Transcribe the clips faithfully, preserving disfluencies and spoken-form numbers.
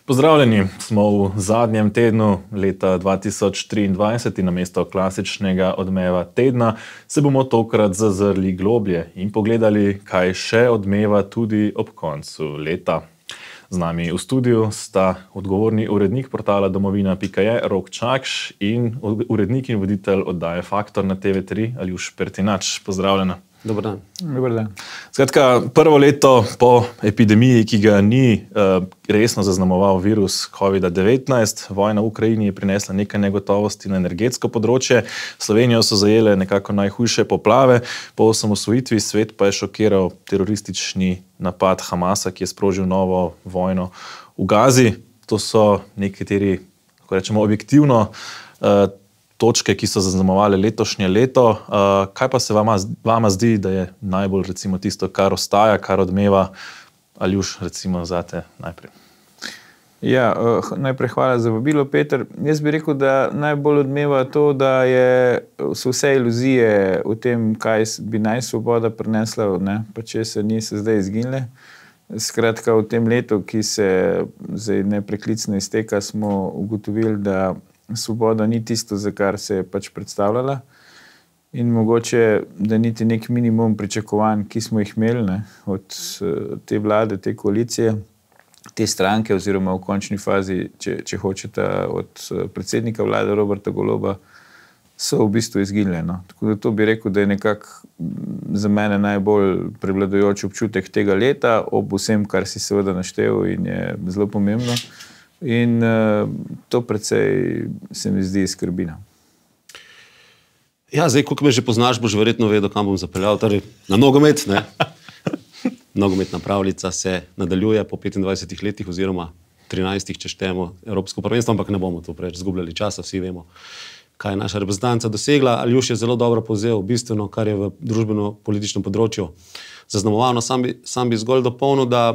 Pozdravljeni, smo v zadnjem tednu leta dva tisoč triindvajset in namesto klasičnega odmeva tedna se bomo tokrat zazrli globlje in pogledali, kaj še odmeva tudi ob koncu leta. Z nami v studiu sta odgovorni urednik portala domovina pika je Rok Čakš in urednik in voditelj oddaje Faktor na T V tri Aljuš Pertinač. Pozdravljena. Dober dan. Dober dan. Skratka, prvo leto po epidemiji, ki ga ni uh, resno zaznamoval virus covida devetnajst, vojna v Ukrajini je prinesla nekaj negotovosti na energetsko področje. Slovenijo so zajele nekako najhujše poplave, po osamosvojitvi svet pa je šokiral teroristični napad Hamasa, ki je sprožil novo vojno v Gazi. To so nekateri, kako rečemo, objektivno uh, točke, ki so zaznamovale letošnje leto. Uh, kaj pa se vama, vama zdi, da je najbolj recimo tisto, kar ostaja, kar odmeva? Aljuš, recimo zate najprej. Ja, uh, najprej hvala za vabilo, Peter. Jaz bi rekel, da najbolj odmeva to, da je, so vse iluzije o tem, kaj bi naj svoboda prinesla, ne, pa če se niso zdaj izginile. Skratka, v tem letu, ki se zdaj nepreklicno izteka, smo ugotovili, da svoboda ni tisto, za kar se je pač predstavljala, in mogoče, da niti nek minimum pričakovanj, ki smo jih imeli, ne, od te vlade, te koalicije, te stranke, oziroma v končni fazi, če, če hočete, od predsednika vlade Roberta Goloba, so v bistvu izginile. No. Tako da to bi rekel, da je nekako za mene najbolj prevladujoč občutek tega leta, ob vsem, kar si seveda naštel in je zelo pomembno. In uh, to precej se mi zdi skrbina. Ja, zdaj, koliko me že poznaš, boš verjetno vedel, kam bom zapeljal. Torej, na nogomet, ne? Nogometna pravljica se nadaljuje po petindvajsetih letih oziroma trinajstih, če štejemo Evropsko prvenstvo, ampak ne bomo to preveč zgubljali časa, vsi vemo, kaj je naša reprezentanca dosegla. Aljuš je zelo dobro povzel bistveno, kar je v družbeno-političnem področju zaznamovano. Sam bi, sam bi zgolj dopolnil, da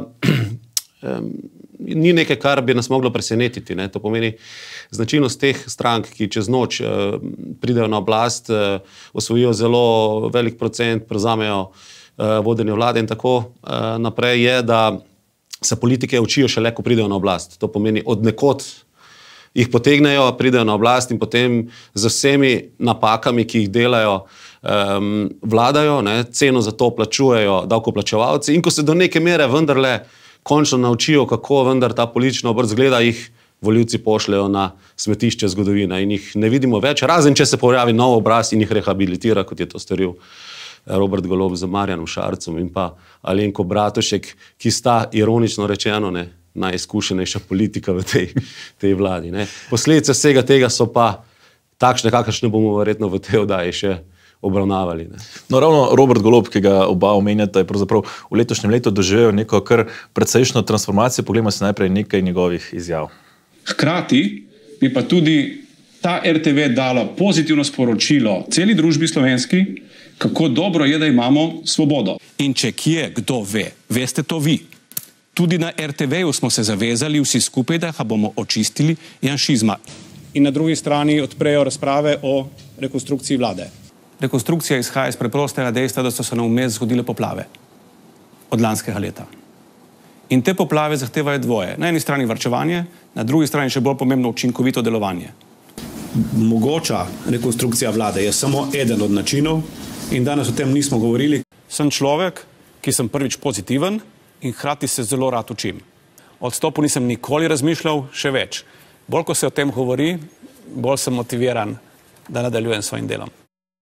um, ni nekaj, kar bi nas moglo presenetiti. Ne? To pomeni značilnost teh strank, ki čez noč uh, pridejo na oblast, uh, osvojijo zelo velik procent, prevzamejo uh, vodenje vlade in tako uh, naprej, je, da se politike učijo šele, ko pridejo na oblast. To pomeni, od nekod jih potegnejo, pridejo na oblast in potem z vsemi napakami, ki jih delajo, um, vladajo, ne? Ceno za to plačujejo davkoplačevalci, in ko se do neke mere vendarle končno naučijo, kako vendar ta politična obrt zgleda, jih volivci pošljajo na smetišče zgodovine in jih ne vidimo več, razen če se pojavi nov obraz in jih rehabilitira, kot je to storil Robert Golob z Marjanom Šarcem in pa Alenko Bratušek, ki sta, ironično rečeno, ne, najizkušenejša politika v tej, tej vladi. Ne. Posledice vsega tega so pa takšne, kakršne bomo verjetno v tej oddaji še obravnavali. Ne. No, ravno Robert Golob, ki ga oba omenjata, je pravzaprav v letošnjem letu doživel neko kar precejšno transformacijo. Poglejmo si najprej nekaj njegovih izjav. Hkrati bi pa tudi ta R T V dala pozitivno sporočilo celi družbi slovenski, kako dobro je, da imamo svobodo. In če kje kdo ve, veste to vi. Tudi na R T V-ju smo se zavezali vsi skupaj, da ga bomo očistili janšizma. In na drugi strani odprejo razprave o rekonstrukciji vlade. Rekonstrukcija izhaja iz preprostega dejstva, da so se nam vmes zgodile poplave od lanskega leta. In te poplave zahtevajo dvoje. Na eni strani varčevanje, na drugi strani še bolj pomembno učinkovito delovanje. Mogoča rekonstrukcija vlade je samo eden od načinov in danes o tem nismo govorili. Sem človek, ki sem prvič pozitiven in hkrati se zelo rad učim. O odstopu nisem nikoli razmišljal, še več. Bolj, ko se o tem govori, bolj sem motiviran, da nadaljujem svojim delom.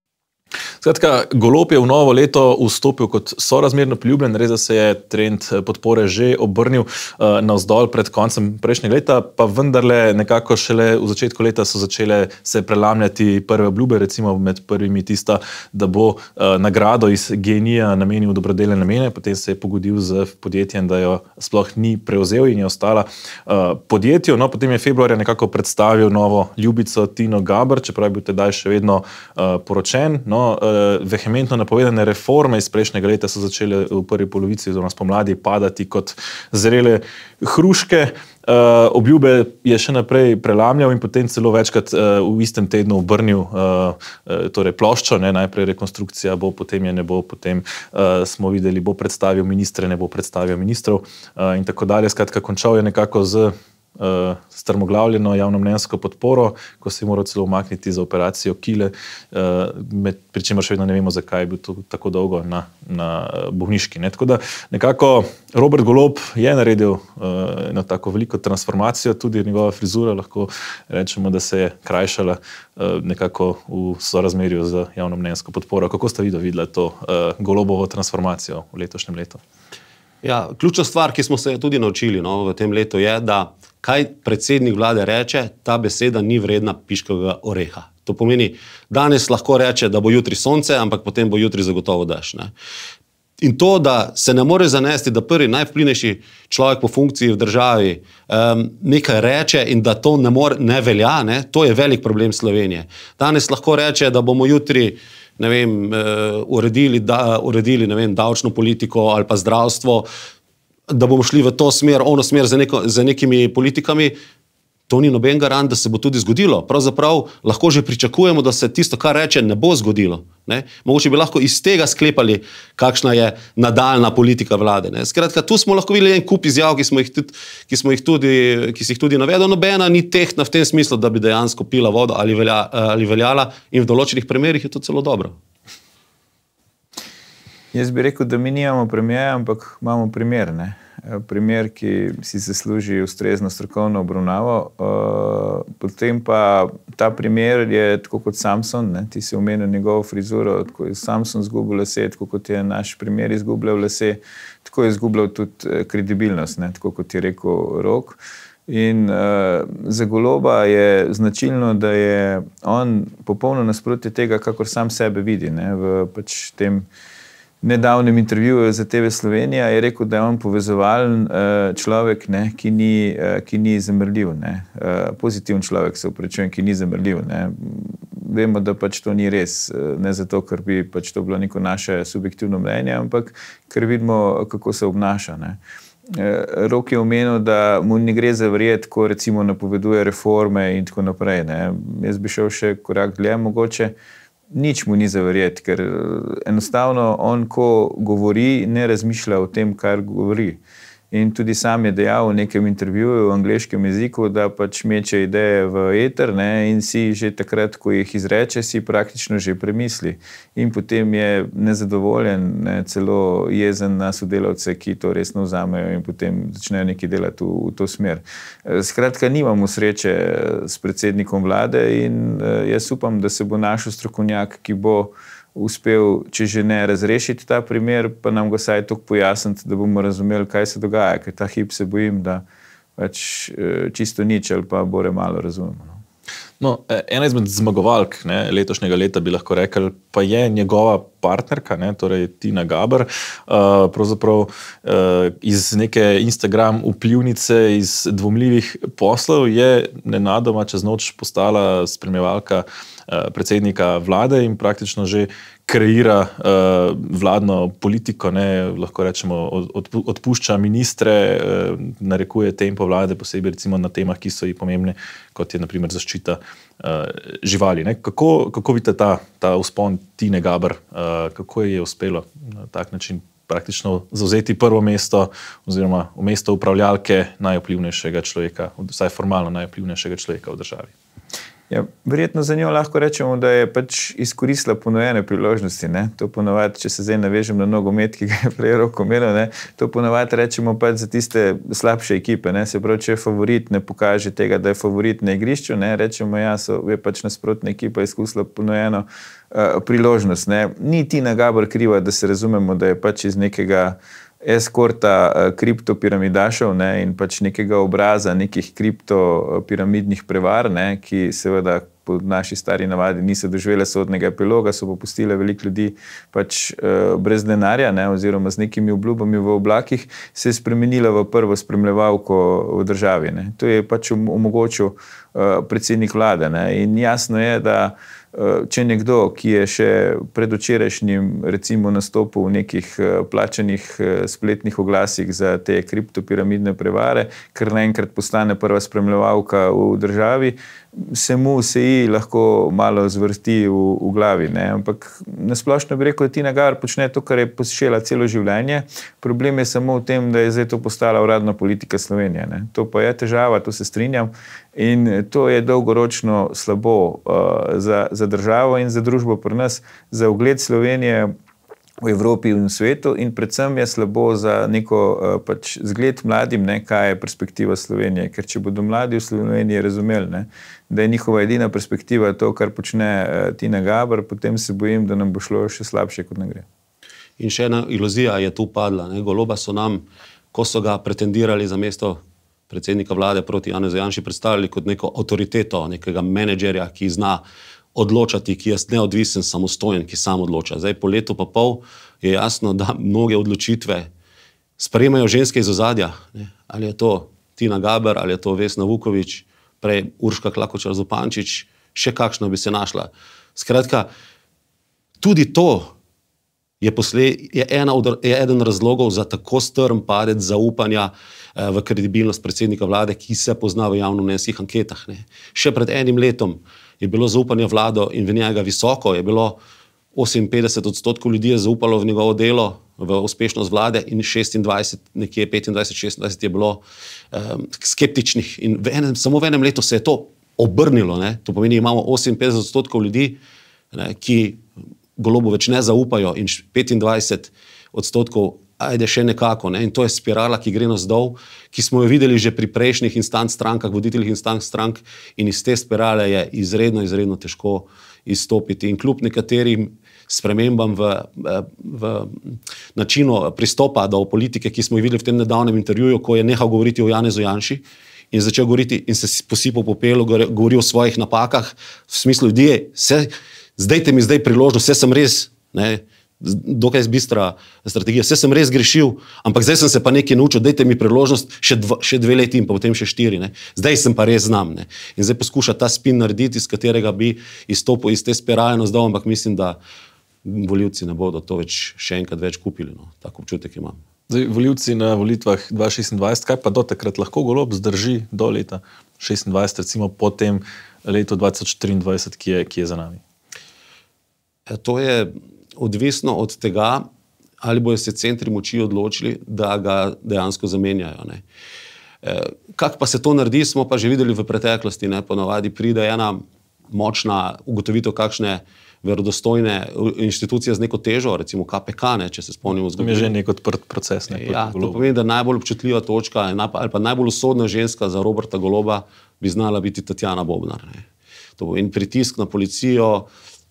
Skratka, Golob je v novo leto vstopil kot sorazmerno priljubljen, res da se je trend podpore že obrnil uh, navzdol pred koncem prejšnjega leta, pa vendarle nekako šele v začetku leta so začele se prelamljati prve obljube, recimo med prvimi tista, da bo uh, nagrado iz G E N I-ja namenil dobrodelne namene, potem se je pogodil z podjetjem, da jo sploh ni prevzel in je ostala uh, podjetju. No, potem je februarja nekako predstavil novo ljubico Tino Gaber, čeprav je bil tedaj še vedno uh, poročen. No, uh, vehementno napovedane reforme iz prejšnjega leta so začele v prvi polovici oziroma spomladi padati kot zrele hruške. Uh, obljube je še naprej prelamljal in potem celo večkrat uh, v istem tednu obrnil uh, uh, torej ploščo, ne, najprej rekonstrukcija bo, potem je ne bo, potem uh, smo videli, bo predstavil ministre, ne bo predstavil ministrov uh, in tako dalje. Skratka, končal je nekako z uh, strmoglavljeno javnomnenjsko podporo, ko se je moral celo umakniti za operacijo kile, uh, med, pri čemer še vedno ne vemo, zakaj je bil to tako dolgo na, na bolniški. Ne? Tako da nekako Robert Golob je naredil uh, eno tako veliko transformacijo, tudi njegova frizura, lahko rečemo, da se je krajšala uh, nekako v sorazmerju z javnomnenjsko podporo. Kako ste videli to uh, Golobovo transformacijo v letošnjem letu? Ja, ključna stvar, ki smo se tudi naučili no, v tem letu, je, da kaj predsednik vlade reče, ta beseda ni vredna piškega oreha. To pomeni, danes lahko reče, da bo jutri sonce, ampak potem bo jutri zagotovo dež. Ne? In to, da se ne more zanesti, da prvi najvplivnejši človek po funkciji v državi um, nekaj reče in da to ne, more, ne velja, ne? To je velik problem Slovenije. Danes lahko reče, da bomo jutri ne vem, uh, uredili, da, uredili ne vem, davčno politiko ali pa zdravstvo, da bomo šli v to smer, ono smer za, neko, za nekimi politikami, to ni noben garant, da se bo tudi zgodilo. Pravzaprav lahko že pričakujemo, da se tisto, kar reče, ne bo zgodilo. Ne? Mogoče bi lahko iz tega sklepali, kakšna je nadaljna politika vlade. Ne? Skratka, tu smo lahko videli en kup izjav, ki smo jih tudi, ki smo jih tudi, ki si jih tudi navedel, nobena ni tehtna v tem smislu, da bi dejansko pila vodo ali, velja, ali veljala in v določenih primerih je to celo dobro. Jaz bi rekel, da mi nimamo premiera, ampak imamo primer, ne? Primer, ki si zasluži ustrezno strokovno obravnavo. Potem pa ta primer je tako kot Samson, ne? Ti si omenil njegovo frizuro, tako je Samson izgubil lase, tako kot je naš primer izgubljal lase, tako je izgubljal tudi kredibilnost, ne? Tako kot je rekel Rok. In uh, za Goloba je značilno, da je on popolno nasprotje tega, kakor sam sebe vidi, ne? V pač tem nedavnem intervjuju za T V Slovenija je rekel, da je on povezovalen uh, človek, ne, ki ni, uh, ki ni zamrljiv, ne. Uh, pozitiven človek, se upravičujem, ki ni zamrljiv, ne. Vemo, da pač to ni res, ne zato, ker bi pač to bilo neko naše subjektivno mnenje, ampak ker vidimo, kako se obnaša, ne. Uh, Rok je omenil, da mu ne gre za verjeti, ko recimo napoveduje reforme in tako naprej, ne. Jaz bi šel še korak dlje mogoče. Nič mu ni za verjeti, ker enostavno on, ko govori, ne razmišlja o tem, kar govori. In tudi sam je dejal v nekem intervjuju v angleškem jeziku, da pač meče ideje v eter, ne, in si že takrat, ko jih izreče, si praktično že premisli. In potem je nezadovoljen, ne, celo jezen na sodelavce, ki to resno vzamejo in potem začnejo nekaj delati v, v to smer. Skratka, nimamo sreče s predsednikom vlade in jaz upam, da se bo našel strokovnjak, ki bo uspel, če že ne razrešiti ta primer, pa nam ga vsaj toliko pojasniti, da bomo razumeli, kaj se dogaja, ker ta hip se bojim, da pač čisto nič ali pa bore malo razumemo. No. No, ena izmed zmagovalk ne, letošnjega leta bi lahko rekel, pa je njegova partnerka, ne, torej Tina Gaber, uh, pravzaprav uh, iz neke Instagram vplivnice, iz dvomljivih poslov je nenadoma čez noč postala spremljevalka uh, predsednika vlade in praktično že kreira uh, vladno politiko, ne, lahko rečemo, od, odpušča ministre, uh, narekuje tempo vlade, posebej recimo na temah, ki so ji pomembne, kot je na primer zaščita uh, živali. Ne. Kako, kako vidite ta, ta vzpon Tine Gaber, uh, kako je uspelo na tak način praktično zavzeti prvo mesto oziroma v mesto upravljalke najvplivnejšega človeka, vsaj formalno najvplivnejšega človeka v državi? Ja, verjetno za njo lahko rečemo, da je pač izkoristila ponujene priložnosti. Ne? To ponovadi, če se zdaj navežem na nogomet, ki ga je prej Rok omenil, ne? To ponovadi rečemo pač za tiste slabše ekipe. Ne? Se pravi, če je favorit, ne pokaže tega, da je favorit na igrišču, ne? Rečemo, ja, so, je pač nasprotna ekipa izkusila ponujeno uh, priložnost. Ne? Ni Tina Gaber kriva, da se razumemo, da je pač iz nekega eskorta kriptopiramidašev, ne, in pač nekega obraza nekih kriptopiramidnih prevar, ne, ki seveda po naši stari navadi niso doživele sodnega epiloga, so popustile veliko ljudi pač uh, brez denarja, ne, oziroma z nekimi obljubami v oblakih, se je spremenila v prvo spremljevalko v državi. Ne. To je pač omogočil uh, predsednik vlade. Ne. In jasno je, da če nekdo, ki je še predvčerajšnjim recimo nastopil v nekih plačanih spletnih oglasih za te kriptopiramidne prevare, ker naenkrat postane prva spremljevalka v državi, se mu se ji lahko malo zvrti v, v glavi. Ne? Ampak nasplošno bi rekel, da Tina Gaber počne to, kar je počela celo življenje. Problem je samo v tem, da je zdaj to postala uradna politika Slovenije. Ne? To pa je težava, to se strinjam. In to je dolgoročno slabo uh, za, za državo in za družbo pri nas, za ugled Slovenije v Evropi in v svetu in predvsem je slabo za neko uh, pač zgled mladim, ne, kaj je perspektiva Slovenije. Ker če bodo mladi v Sloveniji razumeli, ne, da je njihova edina perspektiva to, kar počne uh, Tina Gaber, potem se bojim, da nam bo šlo še slabše, kot ne gre. In še ena iluzija je tu padla. Ne. Goloba so nam, ko so ga pretendirali za mesto predsednika vlade proti Janezu Janši, predstavili kot neko avtoriteto, nekega menedžerja, ki zna odločati, ki je neodvisen, samostojen, ki sam odloča. Zdaj, po letu pa pol je jasno, da mnoge odločitve sprejemajo ženske iz ozadja. Ne? Ali je to Tina Gaber, ali je to Vesna Vuković, prej Urška Klakočar Zupančič, še kakšna bi se našla. Skratka, tudi to je, posled, je, ena od, je eden razlogov za tako strm padec zaupanja eh, v kredibilnost predsednika vlade, ki se pozna v javnomnenjskih anketah. Ne? Še pred enim letom je bilo zaupanje vlado in v njega visoko, je bilo oseminpetdeset odstotkov ljudi je zaupalo v njegovo delo, v uspešnost vlade in šestindvajset, nekje petindvajset, šestindvajset je bilo um, skeptičnih in v enem, samo v enem letu se je to obrnilo. Ne? To pomeni, imamo oseminpetdeset odstotkov ljudi, ne, ki Golobu več ne zaupajo in petindvajset odstotkov ajde še nekako. Ne? In to je spirala, ki gre navzdol, ki smo jo videli že pri prejšnjih instant strankah, voditeljih instant strank in iz te spirale je izredno, izredno težko izstopiti. In kljub nekaterim spremembam v, v načinu pristopa do politike, ki smo jo videli v tem nedavnem intervjuju, ko je nehal govoriti o Janezu Janši in začel govoriti in se posipal popelu, govori o svojih napakah, v smislu ljudje, zdajte mi zdaj priložnost, vse sem res, ne, dokaj bistra strategija. Vse sem res grešil, ampak zdaj sem se pa nekaj naučil, dajte mi priložnost še, dva, še dve leti in pa potem še štiri. Ne. Zdaj sem pa res znam. Ne. In zdaj poskuša ta spin narediti, iz katerega bi izstopil iz te spirale navzdol, ampak mislim, da volivci ne bodo to več še enkrat več kupili. No. Tak občutek imam. Zdaj, volivci na volitvah dva tisoč šestindvajset, kaj pa do takrat lahko Golob zdrži do leta šestindvajset, recimo po tem letu dva tisoč triindvajset, ki je, ki je za nami? E, to je odvisno od tega, ali bojo se centri moči odločili, da ga dejansko zamenjajo. Ne. E, kak pa se to naredi, smo pa že videli v preteklosti. Ne. Ponavadi pride ena močna ugotovitev kakšne verodostojne inštitucije z neko težo, recimo K P K, ne, če se spomnimo zgodovine. To je že nek odprt proces. Ne, ja, to pomeni, da najbolj občutljiva točka ali pa najbolj usodna ženska za Roberta Goloba bi znala biti Tatjana Bobnar. Ne. To in pritisk na policijo,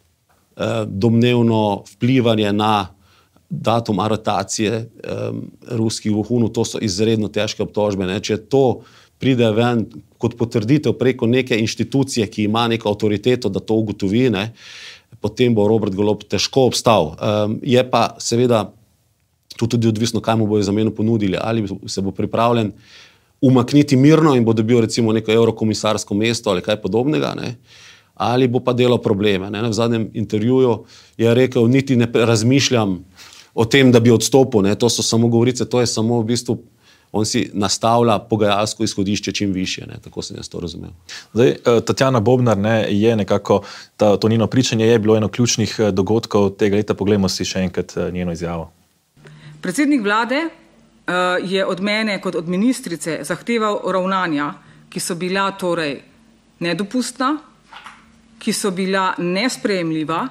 domnevno vplivanje na datum aretacije um, ruskih vohunov, to so izredno težke obtožbe. Ne. Če to pride ven kot potrditev preko neke inštitucije, ki ima neko avtoriteto, da to ugotovi, ne, potem bo Robert Golob težko obstal. Um, je pa seveda tu tudi odvisno, kaj mu bojo za meno ponudili, ali se bo pripravljen umakniti mirno in bo dobil recimo neko evrokomisarsko mesto ali kaj podobnega, ne. Ali bo pa delal probleme. Ne? V zadnjem intervjuju je rekel, niti ne razmišljam o tem, da bi odstopil. Ne? To so samo govorice, to je samo v bistvu, on si nastavlja pogajalsko izhodišče čim više. Ne? Tako sem jaz to razumel. Zdaj, Tatjana Bobnar, ne, je nekako, ta, to njeno pričanje je bilo eno ključnih dogodkov tega leta. Poglejmo si še enkrat njeno izjavo. Predsednik vlade uh, je od mene kot od ministrice zahteval ravnanja, ki so bila torej nedopustna, ki so bila nesprejemljiva,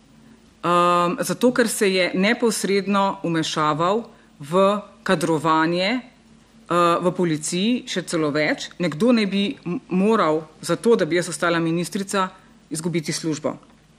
um, zato ker se je neposredno umešaval v kadrovanje uh, v policiji, še celo več. Nekdo ne bi moral za to, da bi jaz ostala ministrica, izgubiti službo.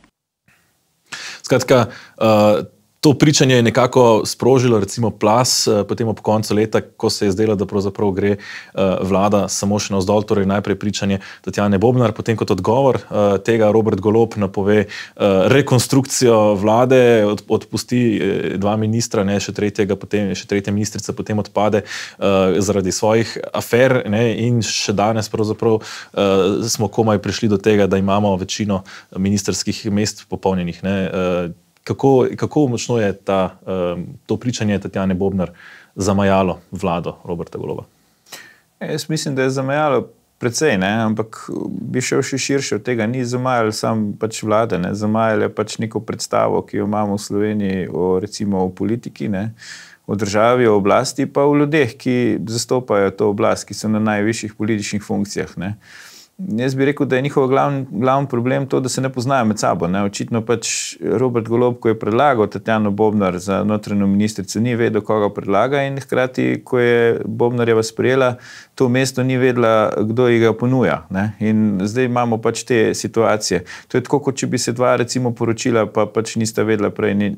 Skratka, uh, to pričanje je nekako sprožilo recimo plas, potem ob koncu leta, ko se je zdelo, da pravzaprav gre vlada samo še navzdol, torej najprej pričanje Tatjane Bobnar, potem kot odgovor tega Robert Golob napove rekonstrukcijo vlade, odpusti dva ministra, ne, še tretjega, potem, še tretja ministrica potem odpade zaradi svojih afer, ne, in še danes pravzaprav smo komaj prišli do tega, da imamo večino ministrskih mest popolnjenih. Ne. Kako, kako močno je ta, um, to pričanje Tatjane Bobnar zamajalo vlado Roberta Goloba? Jaz mislim, da je zamajalo precej, ne? Ampak bi šel še širše od tega. Ni zamajal sam pač vlade, ne? Zamajal je pač neko predstavo, ki jo imamo v Sloveniji o, recimo, o politiki, ne? O državi, o oblasti, pa o ljudeh, ki zastopajo to oblast, ki so na najvišjih političnih funkcijah, ne? Jaz bi rekel, da je njihov glavni, glavni problem to, da se ne poznajo med sabo. Ne? Očitno pač Robert Golob, ko je predlagal Tatjano Bobnar za notranjo ministrico, ni vedel, koga predlaga, in hkrati, ko je Bobnarjeva sprejela, to mesto ni vedela, kdo ji ga ponuja. Ne? In zdaj imamo pač te situacije. To je tako, kot če bi se dva recimo poročila, pa pač nista vedela prej ni,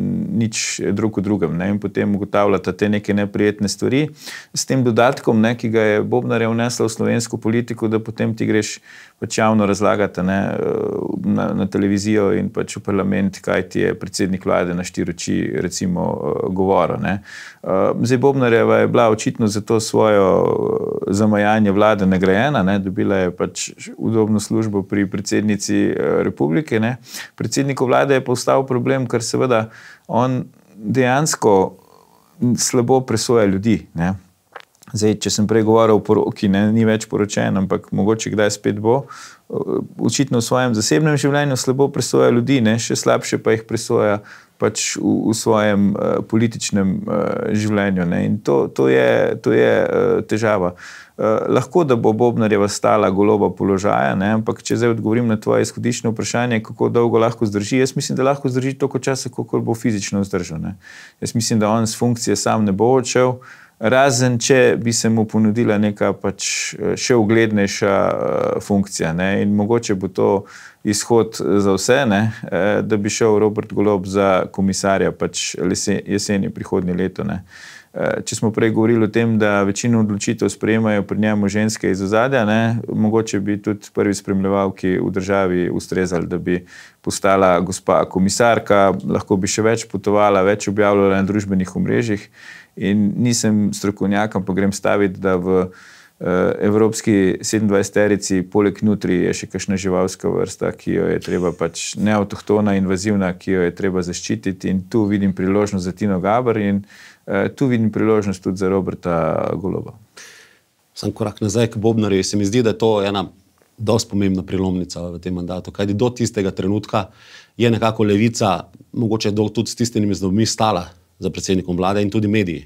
nič drug o drugem. Ne? In potem ugotavljata te neke neprijetne stvari. S tem dodatkom, ne, ki ga je Bobnarja vnesla v slovensko politiko, da potem ti greš pač javno razlagati, ne, na, na televizijo in pač v parlament, kaj ti je predsednik vlade na štiri oči recimo govoril. Ne. Zdaj Bobnarjeva je bila očitno za to svojo zamajanje vlade nagrajena, ne, dobila je pač udobno službo pri predsednici republike. Ne. Predsedniku vlade je postal problem, ker seveda on dejansko slabo presoja ljudi, ne. Zdaj, če sem prej govoril o poroki, ne, ni več poročen, ampak mogoče kdaj spet bo, očitno v svojem zasebnem življenju slabo presoja ljudi, ne, še slabše pa jih presoja pač v, v svojem uh, političnem uh, življenju. Ne. In to, to je, to je uh, težava. Uh, lahko, da bo Bobnarjeva stala Goloba položaja, ne, ampak če zdaj odgovorim na tvoje izhodiščno vprašanje, kako dolgo lahko zdrži, jaz mislim, da lahko zdrži toliko časa, koliko bo fizično vzdržal. Ne. Jaz mislim, da on z funkcije sam ne bo odšel, razen če bi se mu ponudila neka pač še uglednejša funkcija. Ne? In mogoče bo to izhod za vse, ne? Da bi šel Robert Golob za komisarja pač jeseni prihodnje leto. Ne? Če smo prej govorili o tem, da večino odločitev sprejemajo pri njemu ženske iz ozadja, ne? Mogoče bi tudi prvi spremljevalki v državi ustrezali, da bi postala gospa komisarka, lahko bi še več potovala, več objavljala na družbenih omrežjih. In nisem strokovnjak, pa grem staviti, da v uh, evropski sedemindvajseterici poleg nutri je še kakšna živalska vrsta, ki jo je treba pač neavtohtona, invazivna, ki jo je treba zaščititi, in tu vidim priložnost za Tino Gaber in uh, tu vidim priložnost tudi za Roberta Goloba. Sam korak nazaj k Bobnarju, se mi zdi, da je to ena dosti pomembna prelomnica v tem mandatu, kajti do tistega trenutka je nekako levica, mogoče tudi s tistimi zdobmi stala za predsednikom vlade in tudi mediji.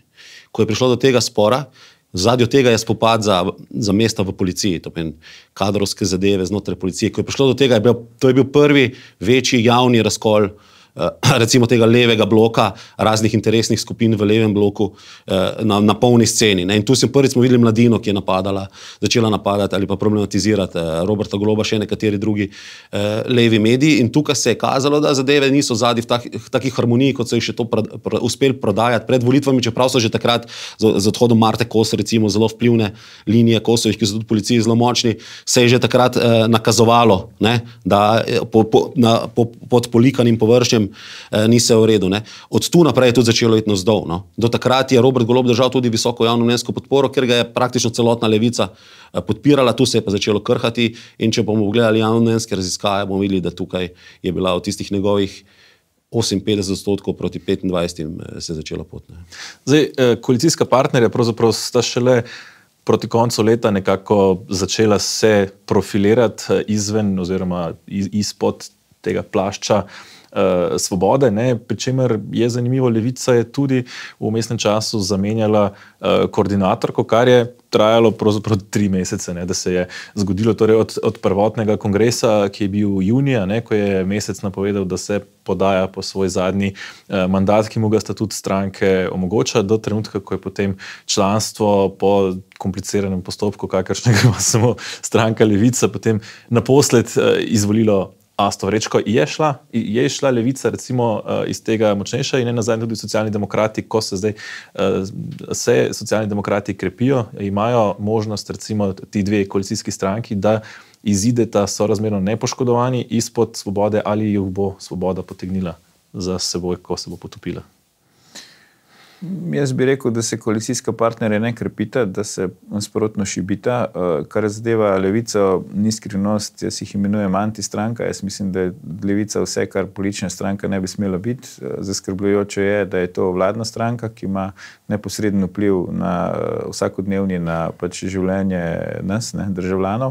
Ko je prišlo do tega spora, v zadju tega je spopad za, za mesta v policiji, to pomeni kadrovske zadeve znotraj policije. Ko je prišlo do tega, je bil, to je bil prvi večji javni razkol recimo tega levega bloka, raznih interesnih skupin v levem bloku na, na polni sceni. Ne? In tu sem prvič smo videli mladino, ki je napadala, začela napadati ali pa problematizirati Roberta Goloba, še nekateri drugi eh, levi mediji. In tukaj se je kazalo, da zadeve niso zadnji v takih, takih harmoniji, kot so jih še to pra, pra, uspeli prodajati pred volitvami, čeprav so že takrat z, z odhodom Marte Kos, recimo zelo vplivne linije Kosovih, ki so tudi policiji zelo močni, se je že takrat eh, nakazovalo, ne? Da po, po, na, po, pod polikanim površjem ni se v redu. Ne. Od tu naprej je tudi začelo iti navzdol. No. Do takrat je Robert Golob držal tudi visoko javnomnenjsko podporo, ker ga je praktično celotna levica podpirala, tu se je pa začelo krhati, in če bomo gledali javnomnenjske raziskave, bomo videli, da tukaj je bila od tistih njegovih oseminpetdeset odstotkov proti petindvajset se je začela pot. Ne. Zdaj, koalicijska partnerja pravzaprav sta šele proti koncu leta nekako začela se profilirati izven oziroma iz, izpod tega plašča svobode, ne, pri čemer je zanimivo, levica je tudi v vmesnem času zamenjala uh, koordinatorko, kar je trajalo pravzaprav tri mesece, ne, da se je zgodilo torej od, od prvotnega kongresa, ki je bil junija, ne, ko je Mesec napovedal, da se podaja po svoj zadnji uh, mandat, ki mu ga statut stranke omogoča, do trenutka, ko je potem članstvo po kompliciranem postopku, kakršnega ima samo stranka Levica, potem naposled uh, izvolilo Asto Vrečko. Je šla, je šla levica recimo iz tega močnejša in ne nazadnje tudi socialni demokrati, ko se zdaj se socialni demokrati krepijo, imajo možnost recimo ti dve koalicijski stranki, da izideta sorazmerno nepoškodovani izpod svobode, ali jih bo svoboda potegnila za seboj, ko se bo potopila? Jaz bi rekel, da se koalicijska partnerja ne krepita, da se nasprotno šibita. Kar zadeva Levico, ni skrivnost, jaz jih imenujem antistranka. Jaz mislim, da je Levica vse, kar politična stranka ne bi smela biti. Zaskrbljujoče je, da je to vladna stranka, ki ima neposreden vpliv na vsakodnevni, na pač življenje nas, ne, državljanov.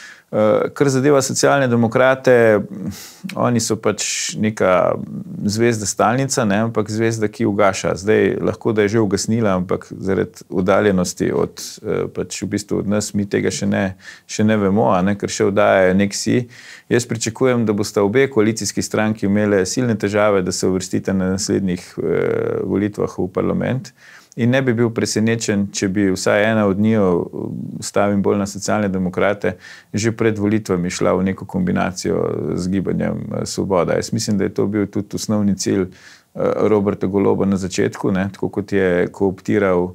Kar zadeva socialne demokrate, oni so pač neka zvezda stalnica, ne, ampak zvezda, ki ugaša. Zdaj lahko, da je že ugasnila, ampak zaradi oddaljenosti od, pač v bistvu od nas mi tega še ne, še ne vemo, a ne, ker še oddajajo nek si. Jaz pričakujem, da boste obe koalicijski stranki imele silne težave, da se uvrstite na naslednjih eh, volitvah v parlament. In ne bi bil presenečen, če bi vsaj ena od njiju, stavim bolj na socialne demokrate, že pred volitvami šla v neko kombinacijo z gibanjem Svoboda. Jaz mislim, da je to bil tudi osnovni cilj Roberta Goloba na začetku, ne, tako kot je kooptiral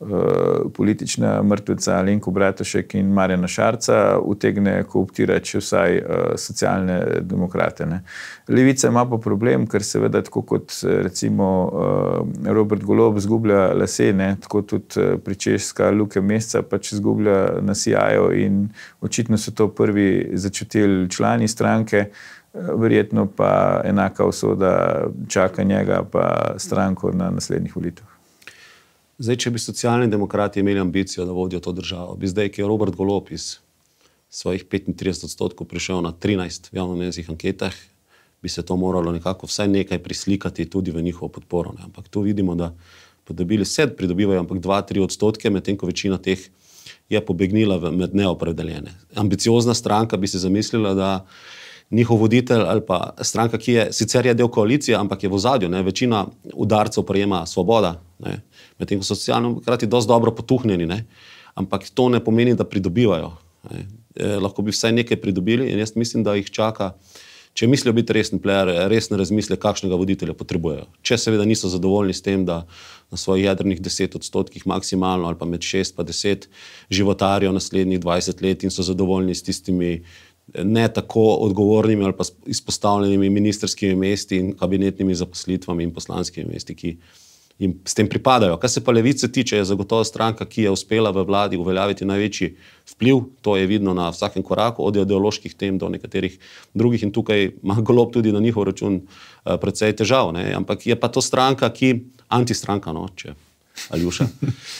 Uh, politična mrtveca Alenko Bratušek in Marjana Šarca, utegne kooptirati še vsaj uh, socialne demokrate. Ne. Levica ima pa problem, ker seveda tako kot recimo uh, Robert Golob zgublja lase, ne, tako tudi uh, pričeska Luke Mesca pač zgublja na sijaju in očitno so to prvi začutili člani stranke, uh, verjetno pa enaka usoda čaka njega pa stranko na naslednjih volitvah. Zdaj, če bi socialni demokrati imeli ambicijo, da vodijo to državo, bi zdaj, ki je Robert Golob iz svojih petintrideset odstotkov prišel na trinajst v javnomnenjskih anketah, bi se to moralo nekako vsaj nekaj prislikati tudi v njihovo podporo. Ne. Ampak tu vidimo, da podobili vse pridobivajo ampak dva tri odstotke, medtem ko večina teh je pobegnila med neopredeljene. Ambiciozna stranka bi se zamislila, da njihov voditelj ali pa stranka, ki je sicer je del koalicije, ampak je v ozadju, ne, večina udarcev prejema Svoboda, ne, medtem ko so socialni demokrati dosti dobro potuhnjeni, ne, ampak to ne pomeni, da pridobivajo. Ne. E, lahko bi vsaj nekaj pridobili in jaz mislim, da jih čaka, če mislijo biti resen player, resne razmisle, kakšnega voditelja potrebujejo. Če seveda niso zadovoljni s tem, da na svojih jedrnih deset odstotkih maksimalno ali pa med šest pa deset životarijo naslednjih dvajset let in so zadovoljni s tistimi ne tako odgovornimi ali pa izpostavljenimi ministerskimi mesti in kabinetnimi zaposlitvami in poslanskimi mesti, ki jim s tem pripadajo. Kar se pa Levice tiče, je zagotovo stranka, ki je uspela v vladi uveljaviti največji vpliv, to je vidno na vsakem koraku, od ideoloških tem do nekaterih drugih in tukaj ima Golob tudi na njihov račun uh, precej težav, ne? Ampak je pa to stranka, ki, antistranka, no, če Aljuša,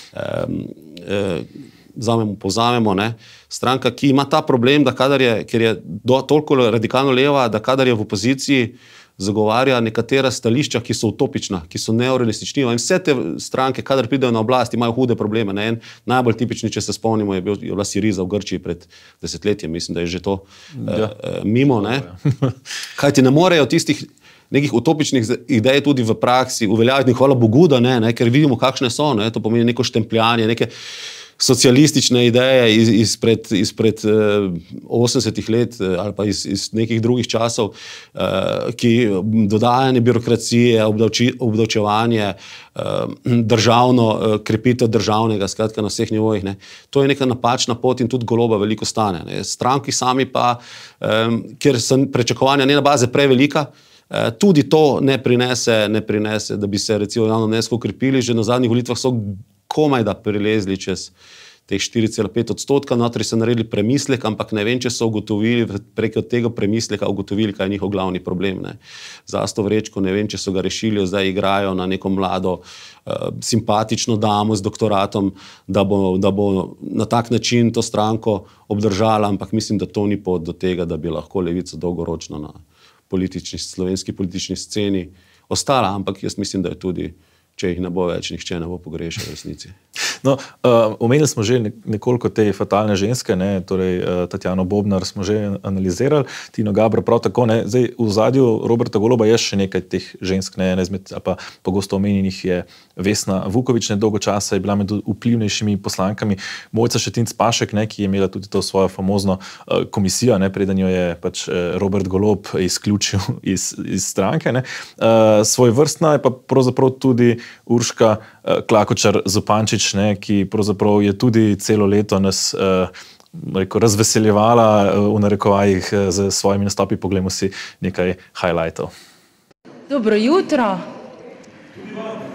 um, uh, Vzamemo, povzamemo, ne, stranka, ki ima ta problem, da kadar je, ker je do, toliko radikalno leva, da kadar je v opoziciji, zagovarja nekatera stališča, ki so utopična, ki so neorealistična in vse te stranke, kadar pridejo na oblast, imajo hude probleme. Ne. En najbolj tipični, če se spomnimo, je, bil, je bila Siriza v Grčiji pred desetletjem, mislim, da je že to ja. eh, mimo. Ne. Kajti ne morejo tistih nekih utopičnih idej tudi v praksi uveljaviti, hvala Bogu, da ne, ne, ker vidimo, kakšne so, ne, to pomeni neko štempljanje, neke socialistične ideje iz, izpred, izpred uh, osemdesetih let uh, ali pa iz, iz nekih drugih časov, uh, ki dodajanje birokracije, obdavči, obdavčevanje, uh, državno, uh, krepitev državnega, skratka na vseh nivojih. Ne. To je neka napačna pot in tudi Goloba veliko stane. Ne. Stranki sami pa, um, ker so prečakovanja njena baze prevelika, uh, tudi to ne prinese, ne prinese, da bi se recimo javnomnenjsko ukrepili. Že na zadnjih volitvah so komaj da prilezli čez teh štiri cela pet odstotka, notri so naredili premislek, ampak ne vem, če so ugotovili, preko tega premisleka ugotovili, kaj je njihov glavni problem. Ne. Zasto Vrečko, ne vem, če so ga rešili, zdaj igrajo na neko mlado, uh, simpatično damo z doktoratom, da bo, da bo na tak način to stranko obdržala, ampak mislim, da to ni pot do tega, da bi lahko Levica dolgoročno na politični, slovenski politični sceni ostala, ampak jaz mislim, da je tudi, če jih ne bo več, nihče ne bo pogrešal v resnici. No, uh, omenili smo že nekoliko te fatalne ženske, ne, torej uh, Tatjano Bobnar smo že analizirali, Tino Gaber prav tako, ne, zdaj v zadju Roberta Goloba je še nekaj teh žensk, ne, ne izmed, pa pogosto omenjenih je Vesna Vuković, ne, dolgo časa je bila med vplivnejšimi poslankami, Mojca Šetinc Pašek, ne, ki je imela tudi to svojo famozno uh, komisijo, ne, preden jo je pač uh, Robert Golob izključil iz, iz stranke, ne, uh, svoj vrstna je pa pravzaprav tudi Urška uh, Klakočar Zupančič, ne, ki pravzaprav je tudi celo leto nas uh, rekel, razveseljevala uh, v narekovajih uh, z svojimi nastopi. Poglejmo si nekaj highlightov. Dobro jutro.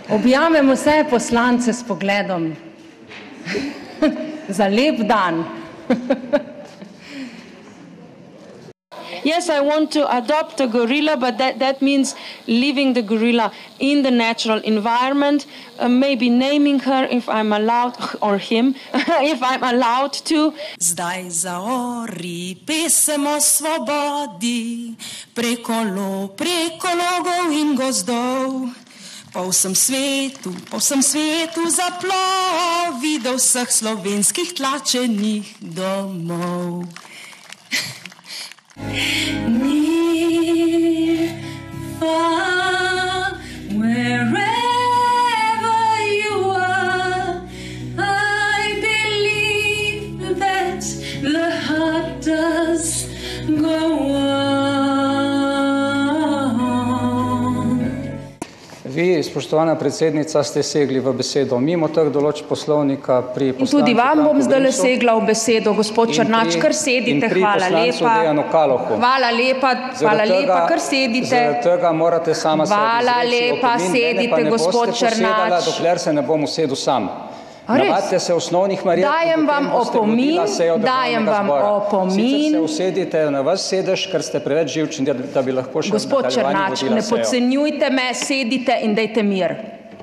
Objamem vse poslance s pogledom. Za lep dan. Yes, I want to adopt a gorilla, but that, that means leaving the gorilla in the natural environment, uh, maybe naming her if I'm allowed, or him, if I'm allowed to. Zdaj zaori pesem o svobodi, preko lo, preko logov in gozdov. Po vsem svetu, po vsem svetu zaplovi do vseh slovenskih tlačenih domov. Near, far, wherever you are, I believe that the heart does go on. Vi, spoštovana predsednica, ste segli v besedo mimo teh določb poslovnika pri poslancu. In tudi vam bom zdaj segla v besedo, gospod Černač, kar sedite, hvala lepa. Hvala lepa, hvala lepa, kar sedite. Zaradi tega morate sama sebi Hvala lepa, sedite, gospod Černač. Dokler se ne bom usedel sam. Navadite se osnovnih marjat. Dajem vam opomin, dajem vam opomin. Sicer se usedite na vas sedež, ker ste preveč živčni, da bi lahko še Gospod Černač, ne podcenjujte me, sedite in dajte mir.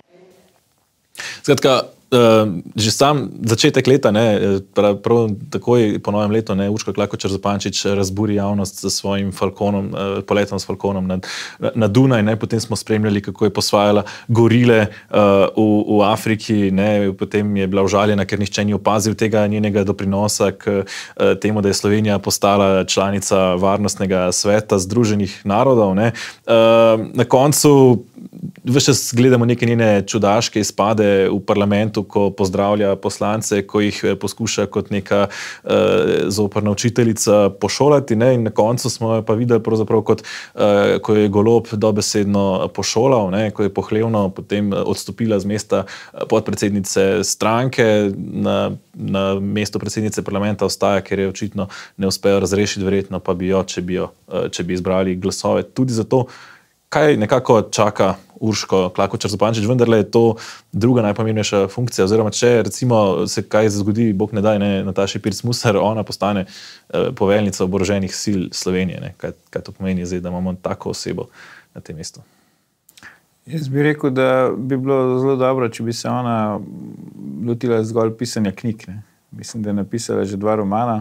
Skratka, že sam začetek leta, ne, prav, prav takoj po novem letu, ne, Urška Klakočar Zupančič razburi javnost s svojim falkonom, poletom s falkonom na, na Dunaj, ne, potem smo spremljali, kako je posvajala gorile uh, v, v Afriki, ne, potem je bila užaljena, ker nihče ni opazil tega njenega doprinosa k uh, temu, da je Slovenija postala članica Varnostnega sveta Združenih narodov, ne. Uh, na koncu veš čas gledamo neke njene čudaške izpade v parlamentu, ko pozdravlja poslance, ko jih poskuša kot neka uh, zoprna učiteljica pošolati, ne? In na koncu smo pa videli pravzaprav kot, uh, ko je Golob dobesedno pošolal, ne? Ko je pohlevno potem odstopila z mesta podpredsednice stranke, na, na mesto predsednice parlamenta ostaja, ker je očitno ne uspejo razrešiti, verjetno pa bi jo, če bi, jo, če bi izbrali glasove. Tudi zato, kaj nekako čaka Urško Klakočar Zupančič, vendarle je to druga najpomembnejša funkcija, oziroma če recimo se kaj zgodi, bog ne daj, ne, Nataši Pirc Musar, ona postane eh, poveljnica oboroženih sil Slovenije. Ne? Kaj, kaj to pomeni zdaj, da imamo tako osebo na tem mestu? Jaz bi rekel, da bi bilo zelo dobro, če bi se ona lotila zgolj pisanja knjig. Ne? Mislim, da je napisala že dva romana.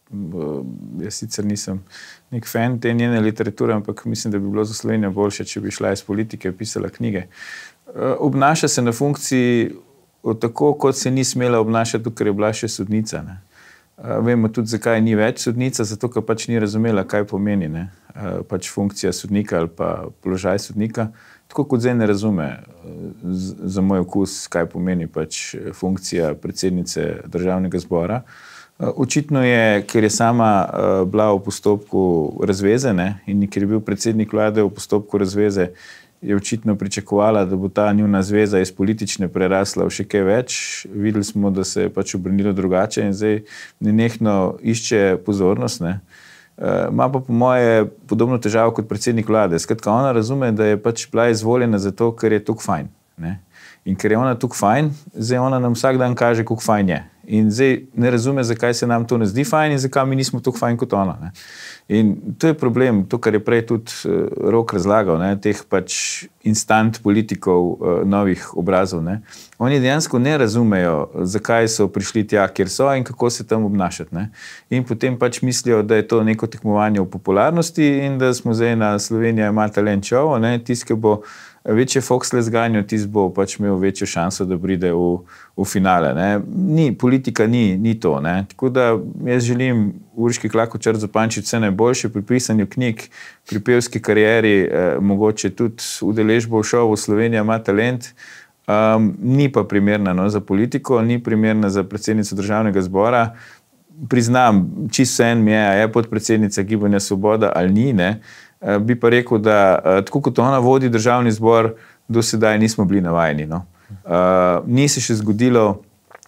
Jaz sicer nisem nek fan te njene literature, ampak mislim, da bi bilo za Slovenijo boljše, če bi šla iz politike, pisala knjige. Obnaša se na funkciji tako, kot se ni smela obnašati, ker je bila še sodnica. Ne. Vemo tudi, zakaj ni več sodnica, zato, ker pač ni razumela, kaj pomeni, ne. Pač funkcija sodnika ali pa položaj sodnika. Tako kot zdaj ne razume za moj okus, kaj pomeni pač funkcija predsednice Državnega zbora. Očitno je, ker je sama uh, bila v postopku razveze, ne, in ker je bil predsednik vlade v postopku razveze, je očitno pričakovala, da bo ta njuna zveza iz politične prerasla v še kaj več. Videli smo, da se je pač obrnilo drugače in zdaj nenehno išče pozornost. Ne. Uh, ima pa po moje podobno težavo kot predsednik vlade. Skratka, ona razume, da je pač bila izvoljena zato, ker je tukaj fajn. Ne. In ker je ona tukaj fajn, zdaj ona nam vsak dan kaže, kako fajn je. In zdaj ne razume, zakaj se nam to ne zdi fajn in zakaj mi nismo tukaj fajn kot ona. Ne. In to je problem, to, kar je prej tudi uh, Rok razlagal, ne, teh pač instant politikov uh, novih obrazov. Ne. Oni dejansko ne razumejo, zakaj so prišli tja, kjer so in kako se tam obnašati. Ne. In potem pač mislijo, da je to neko tekmovanje v popularnosti in da smo zdaj na Slovenija ima talent show, ne, tisti, ki bo večje foksle zganjo, tisti bo pač imel večjo šanso, da pride v, v finale. Ne. Ni, politika ni, ni to. Ne. Tako da jaz želim Urški Klakočar Zupančič vse najboljše pri pisanju knjig, pri pevski karieri, eh, mogoče tudi udeležbo v šovu Slovenija ima talent, um, ni pa primerna no, za politiko, ni primerna za predsednico Državnega zbora. Priznam, čisto vseeno mi je, a je podpredsednica Gibanja Svoboda ali ni, ne. Bi pa rekel, da tako kot ona vodi Državni zbor, do sedaj nismo bili navajeni. No. Uh, ni se še zgodilo,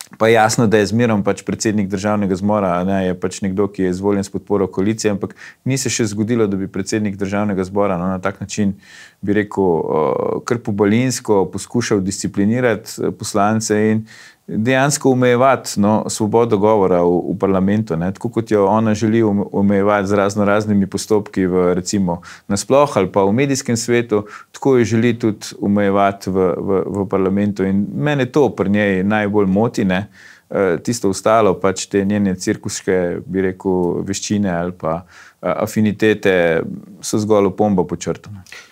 Pa jasno, da je zmerom pač predsednik državnega zbora, ne, je pač nekdo, ki je izvoljen s podporo koalicije, ampak ni se še zgodilo, da bi predsednik državnega zbora no, na tak način, bi rekel, kar pobalinsko poskušal disciplinirati poslance in dejansko omejevati no, svobodo govora v, v parlamentu, ne, tako kot jo ona želi omejevati z razno raznimi postopki v recimo nasploh ali pa v medijskem svetu, tako jo želi tudi omejevati v, v, v parlamentu in mene to pri njej najbolj moti, ne, tisto ostalo, pač te njene cirkuške, bi rekel, veščine ali pa afinitete so zgolj opomba po črtu.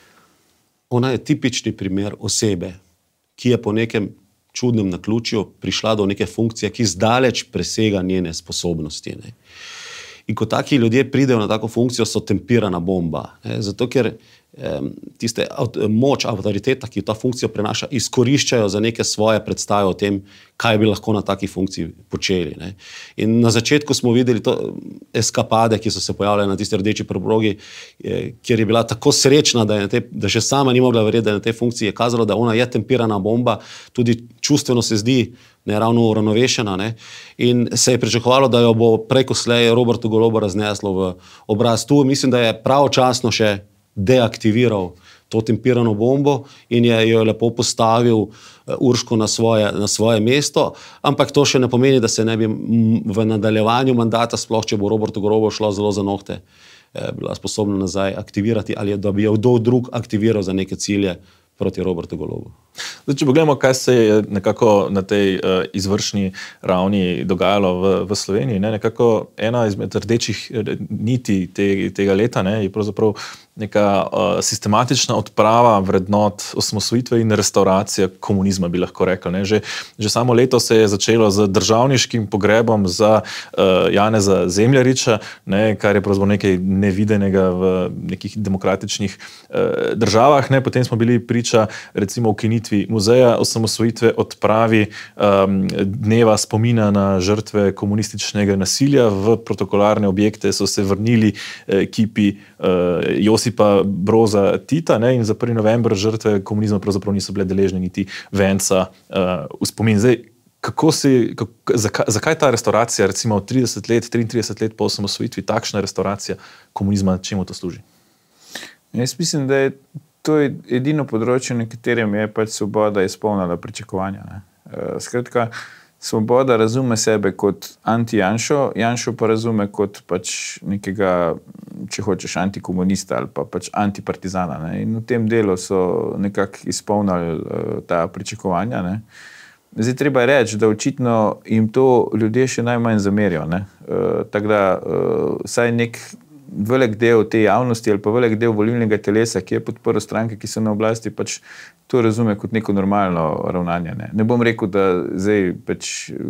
Ona je tipični primer osebe, ki je po nekem čudnem naključju prišla do neke funkcije, ki zdaleč presega njene sposobnosti. Ne. In ko taki ljudje pridejo na tako funkcijo, so tempirana bomba. Ne. Zato, ker eh, tiste moč, avtoriteta, ki ta funkcijo prenaša, izkoriščajo za neke svoje predstave o tem, kaj bi lahko na taki funkciji počeli. Ne. In na začetku smo videli to eskapade, ki so se pojavljale na tisti rdeči preprogi, eh, kjer je bila tako srečna, da, je te, da še sama ni mogla verjeti, da je na tej funkciji je kazalo, da ona je tempirana bomba, tudi čustveno se zdi ne ravno uravnovešena, ne, in se je pričakovalo, da jo bo preko slej Robertu Golobu razneslo v obraz. Tu mislim, da je pravočasno še deaktiviral to tempirano bombo in je jo lepo postavil Urško na svoje, na svoje mesto, ampak to še ne pomeni, da se ne bi v nadaljevanju mandata, sploh če bo Robertu Golobu šlo zelo za nohte, bila sposobna nazaj aktivirati ali da bi jo kdo drug aktiviral za neke cilje proti Robertu Golobu. Zdaj, če pogledamo, kaj se je nekako na tej uh, izvršni ravni dogajalo v, v Sloveniji, ne, nekako ena izmed rdečih niti te, tega leta ne, je pravzaprav neka uh, sistematična odprava vrednot osamosvojitve in restauracija komunizma, bi lahko rekel. Ne. Že, že samo leto se je začelo z državniškim pogrebom za uh, Janeza Zemljariča, ne, kar je pravzaprav nekaj nevidenega v nekih demokratičnih uh, državah. Ne. Potem smo bili priča recimo ukinitvi muzeja osamosvojitve, odpravi um, dneva spomina na žrtve komunističnega nasilja, v protokolarne objekte so se vrnili eh, kipi eh, Josipa Broza Tita, ne, in za prvi november žrtve komunizma pravzaprav niso bile deležne niti venca uh, v spomin. Zdaj, kako si, kako, zakaj, zakaj ta restauracija, recimo trideset let, triintrideset let po osamosvojitvi, takšna restauracija komunizma, čemu to služi? Jaz mislim, da je to je edino področje, na katerem je pač svoboda izpolnila pričakovanja. Ne. Skratka, svoboda razume sebe kot anti-Janšo, Janšo pa razume kot pač nekega, če hočeš, antikomunista ali pa pač antipartizana. Ne. In v tem delu so nekako izpolnili ta pričakovanja. Ne. Zdaj treba reči, da očitno jim to ljudje še najmanj zamerijo. Ne. Tako da vsaj nek velik del te javnosti ali pa velik del volilnega telesa, ki je podprl stranke, ki so na oblasti, pač to razume kot neko normalno ravnanje. Ne, ne bom rekel, da zdaj pač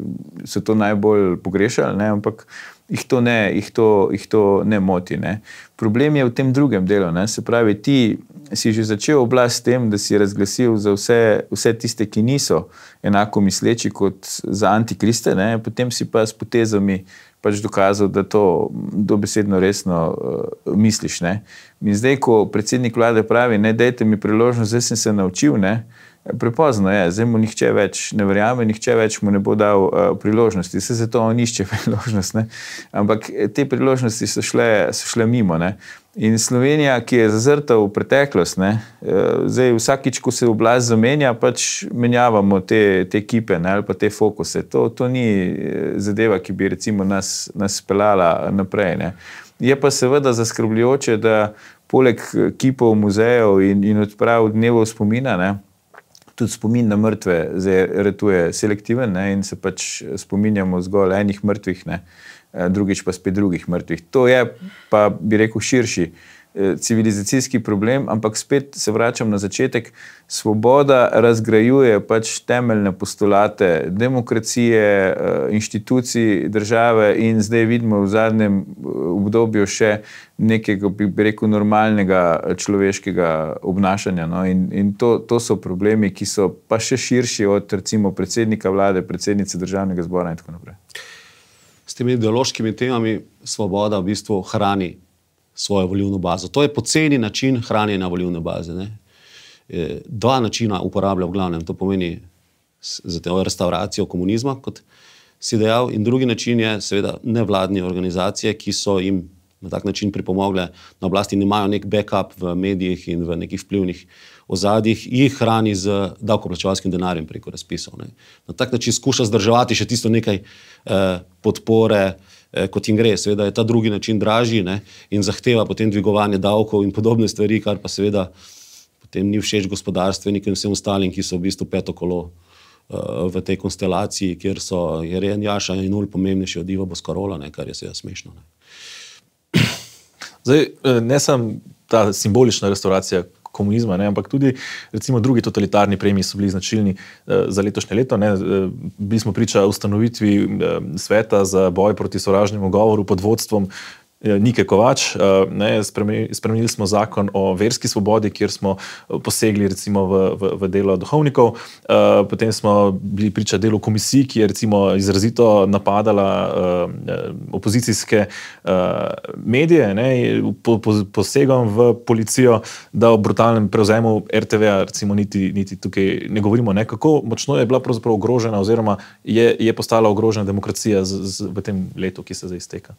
so to najbolj pogrešali, ne, ampak jih to ne, jih to, jih to ne moti. Ne. Problem je v tem drugem delu. Ne. Se pravi, ti si že začel oblast s tem, da si razglasil za vse, vse tiste, ki niso enako misleči kot za antikriste, ne, potem si pa s potezami pač dokazal, da to dobesedno resno uh, misliš. Ne. In zdaj, ko predsednik vlade pravi, ne, dajte mi priložnost, zdaj sem se naučil, ne, prepozno je, zdaj mu nihče več ne verjame, nihče več mu ne bo dal uh, priložnosti, se zato on išče priložnost, ne. Ampak te priložnosti so šle, so šle mimo. Ne. In Slovenija, ki je zazrta v preteklost, ne, zdaj vsakič, ko se oblast zamenja, pač menjavamo te, te ekipe, ne, ali pa te fokuse. To, to ni zadeva, ki bi recimo nas, nas speljala naprej. Ne. Je pa seveda zaskrbljujoče, da poleg kipov muzejev in, in odprav dnevov spomina, ne, tudi spomin na mrtve zdaj retuje selektiven, ne, in se pač spominjamo zgolj enih mrtvih, ne, drugič pa spet drugih mrtvih. To je pa, bi rekel, širši civilizacijski problem, ampak spet se vračam na začetek. Svoboda razgrajuje pač temeljne postulate demokracije, inštitucij države in zdaj vidimo v zadnjem obdobju še nekega, bi rekel, normalnega človeškega obnašanja. No? In, in to, to so problemi, ki so pa še širši od recimo predsednika vlade, predsednice državnega zbora in tako naprej. S temi ideološkimi temami svoboda v bistvu hrani svojo volilno bazo. To je poceni način hranjenja volilne baze. Ne? Dva načina uporablja v glavnem. To pomeni za to restauracijo komunizma, kot si dejal, in drugi način je seveda nevladne organizacije, ki so jim na tak način pripomogle na oblasti in imajo nek backup v medijih in v nekih vplivnih ozadjih, jih hrani z davkoplačevalskim denarjem preko razpisov. Ne. Na tak način skuša zdrževati še tisto nekaj eh, podpore, eh, kot jim gre. Seveda je ta drugi način dražji, ne, in zahteva potem dvigovanje davkov in podobne stvari, kar pa seveda potem ni všeč gospodarstvenikom in vsem ostalim, ki so v bistvu peto kolo uh, v tej konstelaciji, kjer so Jernej Janša in nul pomembnejši od Iva Boscarola, ne, kar je seveda smešno. Ne. Zdaj, ne samo ta simbolična restauracija komunizma, ne, ampak tudi recimo drugi totalitarni premiji so bili značilni uh, za letošnje leto. Ne. Bili smo priča ustanovitvi uh, sveta za boj proti sovražnemu govoru pod vodstvom Nike Kovač, ne, spremenili, spremenili smo zakon o verski svobodi, kjer smo posegli recimo v, v, v delo duhovnikov, potem smo bili priča delu komisij, ki je recimo izrazito napadala opozicijske medije, ne, po, po, posegom v policijo, da o brutalnem prevzemu R T V-a recimo niti, niti tukaj ne govorimo, ne, kako močno je bila pravzaprav ogrožena oziroma je, je postala ogrožena demokracija z, z, v tem letu, ki se zdaj izteka.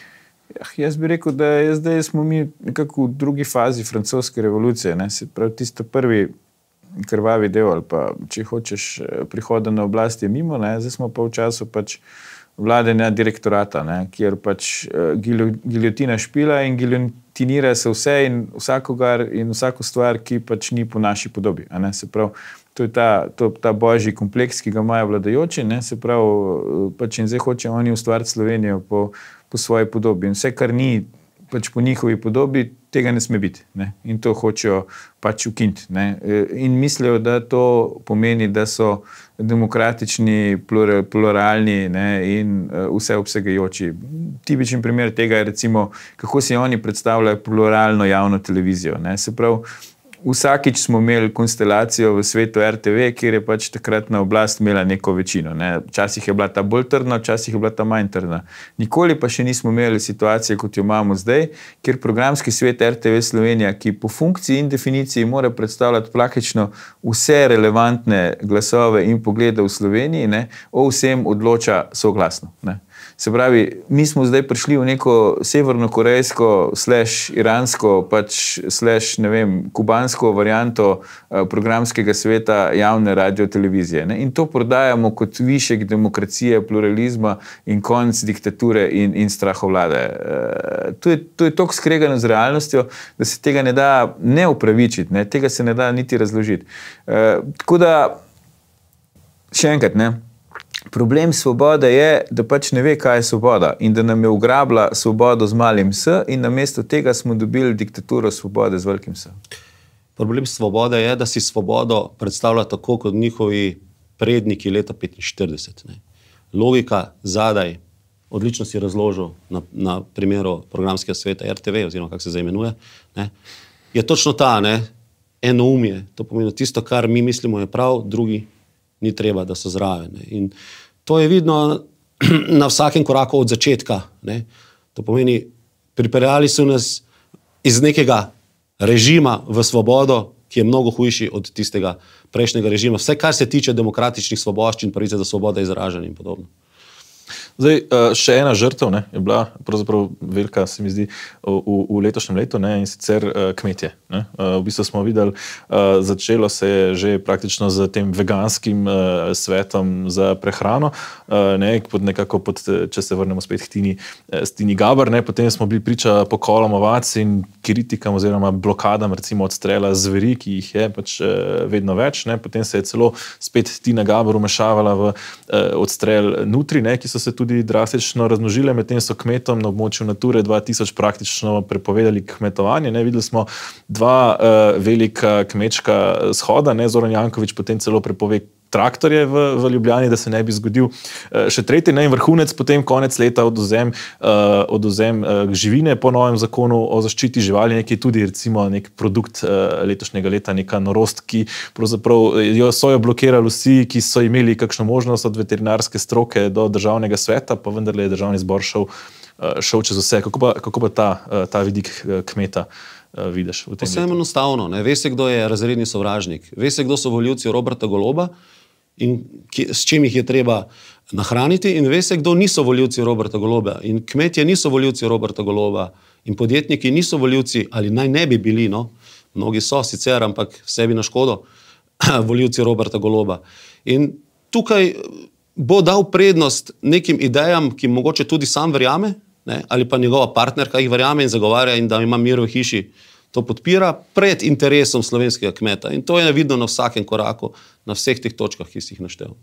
Jaz bi rekel, da je zdaj smo mi nekako v drugi fazi francoske revolucije. Ne? Se pravi, tisto prvi krvavi del ali pa, če hočeš, prihoda na oblast je mimo, ne? Zdaj smo pa v času pač vladanja direktorata, ne? Kjer pač uh, giljotina špila in giljotinira se vse in vsakogar in vsako stvar, ki pač ni po naši podobi. A ne? Se pravi, to je ta, to, ta božji kompleks, ki ga imajo vladajoči, ne? Se pravi, pač in zdaj hoče oni ustvariti Slovenijo po po svoji podobi. In vse, kar ni pač po njihovi podobi, tega ne sme biti. Ne? In to hočejo pač ukiniti. Ne? In mislijo, da to pomeni, da so demokratični, plural, pluralni, ne? In uh, vse obsegajoči. Tipičen primer tega je recimo, kako si oni predstavljajo pluralno javno televizijo. Ne? Se pravi, vsakič smo imeli konstelacijo v svetu R T V, kjer je pač takrat na oblast imela neko večino. Ne. Včasih je bila ta bolj trdna, včasih je bila ta manj trdna. Nikoli pa še nismo imeli situacije, kot jo imamo zdaj, kjer programski svet R T V Slovenija, ki po funkciji in definiciji mora predstavljati praktično vse relevantne glasove in poglede v Sloveniji, ne, o vsem odloča soglasno. Ne. Se pravi, mi smo zdaj prišli v neko severno-korejsko slash iransko pač slash, ne vem, kubansko varianto uh, programskega sveta javne radiotelevizije. Ne? In to prodajamo kot višek demokracije, pluralizma in konc diktature in, in strahovlade. Uh, to je, to je toliko skregano z realnostjo, da se tega ne da ne upravičiti, ne? Tega se ne da niti razložiti. Uh, tako da, še enkrat, ne? Problem svobode je, da pač ne ve, kaj je svoboda in da nam je ugrabila svobodo z malim s in namesto tega smo dobili diktaturo svobode z velikim s. Problem svobode je, da si svobodo predstavlja tako kot njihovi predniki leta petinštirideset. Ne. Logika zadaj, odlično si razložil na, na primeru programskega sveta R T V, oziroma kako se zdaj imenuje, ne, je točno ta, ne, enoumje. To pomeni tisto, kar mi mislimo je prav, drugi ni treba, da so zraven. Ne. In to je vidno na vsakem koraku od začetka. Ne. To pomeni, pripeljali so nas iz nekega režima v svobodo, ki je mnogo hujši od tistega prejšnjega režima. Vse, kar se tiče demokratičnih svoboščin, pravice do svobode izražanja in podobno. Zdaj, še ena žrtev, ne, je bila pravzaprav velika, se mi zdi, v, v letošnjem letu, ne, in sicer kmetje. Ne. V bistvu smo videli, začelo se je že praktično z tem veganskim svetom za prehrano, ne, pod nekako, pod, če se vrnemo spet k Tini, Tini Gaber, ne, potem smo bili priča pokolom ovac in kritikam oziroma blokadam recimo odstrela zveri, ki jih je pač vedno več. Ne. Potem se je celo spet Tina Gaber umešavala v odstrel nutri, ne, ki so se tudi drastično razmnožile, medtem so kmetom na območju Nature dva tisoč praktično prepovedali kmetovanje. Ne. Videli smo dva uh, velika kmečka shoda, ne. Zoran Janković potem celo prepove traktorje v, v Ljubljani, da se ne bi zgodil uh, še tretji, ne. In vrhunec potem konec leta odvzem, uh, odvzem uh, živine po novem zakonu o zaščiti živali, nekaj tudi recimo nek produkt uh, letošnjega leta, neka norost, ki pravzaprav jo so jo blokirali vsi, ki so imeli kakšno možnost od veterinarske stroke do državnega sveta, pa vendarle je državni zbor šel, uh, šel čez vse. Kako pa, kako pa ta, uh, ta vidik uh, kmeta uh, vidiš v tem letu? Vse enostavno, ne. Ve se, kdo je razredni sovražnik. Ve se, kdo so volivci Roberta Goloba in kje, s čim jih je treba nahraniti in ve se, kdo niso voljivci Roberta Goloba. In kmetje niso voljivci Roberta Goloba in podjetniki niso voljivci, ali naj ne bi bili, no, mnogi so sicer, ampak sebi na škodo, voljivci Roberta Goloba. In tukaj bo dal prednost nekim idejam, ki mogoče tudi sam verjame, ne, ali pa njegova partnerka jih verjame in zagovarja in da ima mir v hiši, to podpira pred interesom slovenskega kmeta. In to je vidno na vsakem koraku, na vseh teh točkah, ki si jih naštel.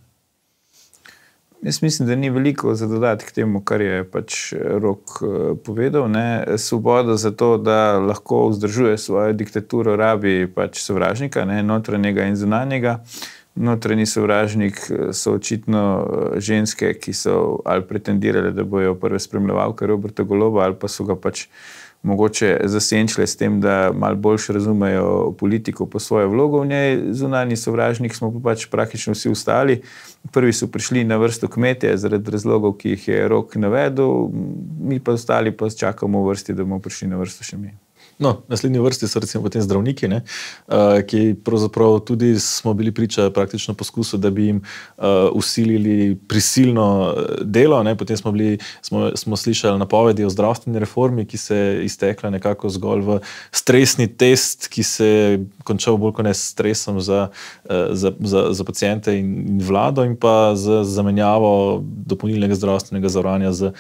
Jaz mislim, da ni veliko za dodati k temu, kar je pač Rok povedal. Ne. Svoboda za to, da lahko vzdržuje svojo diktaturo, rabi pač sovražnika, ne, notranjega in zunanjega. Notranji sovražnik so očitno ženske, ki so ali pretendirale, da bojo prve spremljevalke Roberta Goloba, ali pa so ga pač mogoče zasenčile s tem, da malo boljše razumejo politiko po svojo vlogo v njej. Zunanji sovražnik smo pa pač praktično vsi ostali. Prvi so prišli na vrsto kmetje zaradi razlogov, ki jih je Rok navedel, mi pa ostali pa čakamo v vrsti, da bomo prišli na vrsto še mi. No, naslednji vrsti so recimo potem zdravniki, ne, uh, ki pravzaprav tudi smo bili priča praktično poskusu, da bi jim uh, usilili prisilno delo, ne, potem smo, bili, smo, smo slišali napovedi o zdravstveni reformi, ki se je iztekla nekako zgolj v stresni test, ki se je končal bolj kot ne s stresom za, uh, za, za, za paciente in, in vlado in pa z zamenjavo dopolnilnega zdravstvenega zavarovanja z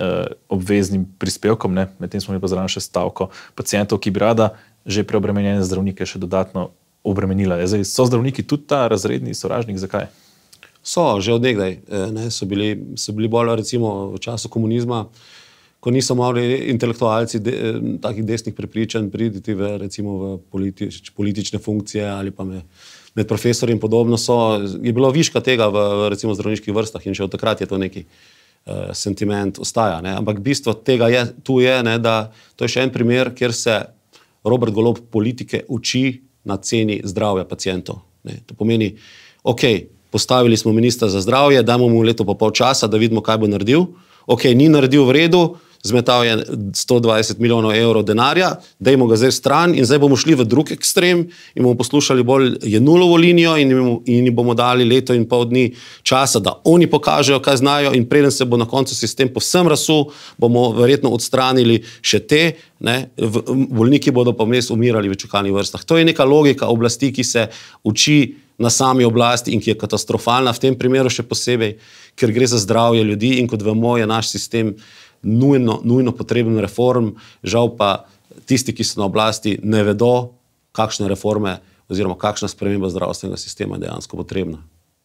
obveznim prispevkom, ne, medtem smo mi pa zraven še stavko pacientov, ki bi rada že preobremenjene zdravnike še dodatno obremenila. Zdaj, so zdravniki tudi ta razredni sovražnik, zakaj? So, že od nekdaj, ne, so bili, so bili bolj recimo v času komunizma, ko niso mogli intelektualci de, takih desnih prepričanj priditi v, recimo v politič, politične funkcije ali pa med, med profesorji in podobno, so, je bilo viška tega v, v recimo zdravniških vrstah in še od takrat je to neki sentiment ostaja. Ne? Ampak bistvo tega je, tu je, ne, da to je še en primer, kjer se Robert Golob politike uči na ceni zdravja pacientov. Ne? To pomeni, ok, postavili smo ministra za zdravje, dajmo mu leto pa pol časa, da vidimo, kaj bo naredil. Ok, ni naredil v redu, zmetal je sto dvajset milijonov evrov denarja, dajmo ga zdaj stran in zdaj bomo šli v drug ekstrem in bomo poslušali bolj Jenulovo linijo in jim bomo dali leto in pol dni časa, da oni pokažejo, kaj znajo in preden se bo na koncu sistem povsem razsul, bomo verjetno odstranili še te, ne, bolniki bodo pa vmes umirali v čakalnih vrstah. To je neka logika oblasti, ki se uči na sami oblasti in ki je katastrofalna v tem primeru še posebej, ker gre za zdravje ljudi in kot vemo je naš sistem Nujno, nujno potreben reform, žal pa tisti, ki so na oblasti, ne vedo, kakšne reforme oziroma kakšna sprememba zdravstvenega sistema je dejansko potrebna.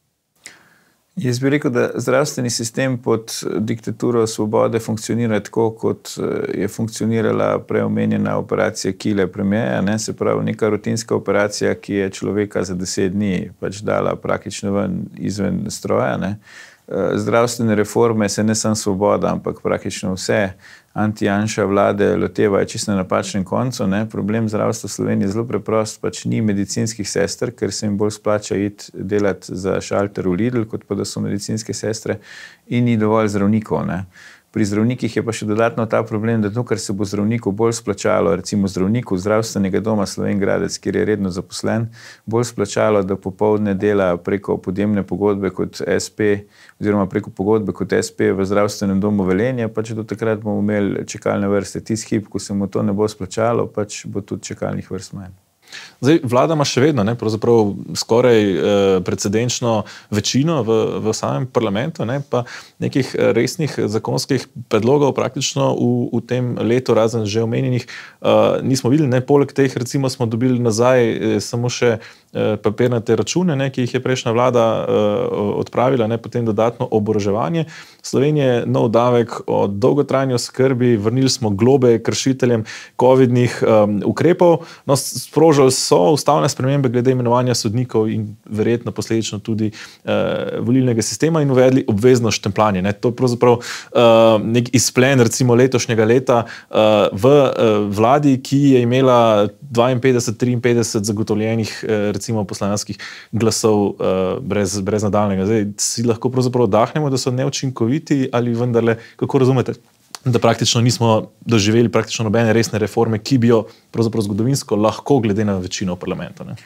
Jaz bi rekel, da zdravstveni sistem pod diktaturo svobode funkcionira tako, kot je funkcionirala preomenjena operacija kile premijeja, ne, se pravi neka rutinska operacija, ki je človeka za deset dni pač dala praktično ven izven stroja, ne. Zdravstvene reforme se ne samo svoboda, ampak praktično vse anti-Janša vlade lotevajo čisto na napačnem koncu. Ne. Problem zdravstva v Sloveniji je zelo preprost, pač ni medicinskih sester, ker se jim bolj splača iti delati za šalter v Lidl, kot pa da so medicinske sestre, in ni dovolj zdravnikov. Ne. Pri zdravnikih je pa še dodatno ta problem, da to, kar se bo zdravniku bolj splačalo, recimo zdravniku zdravstvenega doma Slovenj Gradec, kjer je redno zaposlen, bolj splačalo, da popoldne dela preko podjemne pogodbe kot es pe oziroma preko pogodbe kot es pe v zdravstvenem domu Velenje, pač do takrat bomo imeli čakalne vrste. Tisti hip, ko se mu to ne bo splačalo, pač bo tudi čakalnih vrst manj. Zdaj, vlada ima še vedno, ne, pravzaprav skoraj eh, precedenčno večino v, v samem parlamentu, ne, pa nekih resnih zakonskih predlogov praktično v, v tem letu, razen že omenjenih, eh, nismo videli. Ne, poleg teh recimo smo dobili nazaj eh, samo še eh, papirnate račune, ne, ki jih je prejšnja vlada eh, odpravila, ne, potem dodatno oboroževanje. Slovenije nov davek o dolgotrajni oskrbi, vrnili smo globe kršiteljem covidnih um, ukrepov, no, sprožili so ustavne spremembe glede imenovanja sodnikov in verjetno posledično tudi uh, volilnega sistema in uvedli obvezno štempljanje. Ne. To je pravzaprav uh, nek izplen recimo letošnjega leta uh, v uh, vladi, ki je imela dvainpetdeset, triinpetdeset zagotovljenih uh, recimo poslanskih glasov uh, brez, brez nadaljnega. Zdaj si lahko pravzaprav odahnemo, da so neučinkoviti ali vendarle, kako razumete, da praktično nismo doživeli praktično nobene resne reforme, ki bi jo pravzaprav zgodovinsko lahko glede na večino v parlamentu, ne?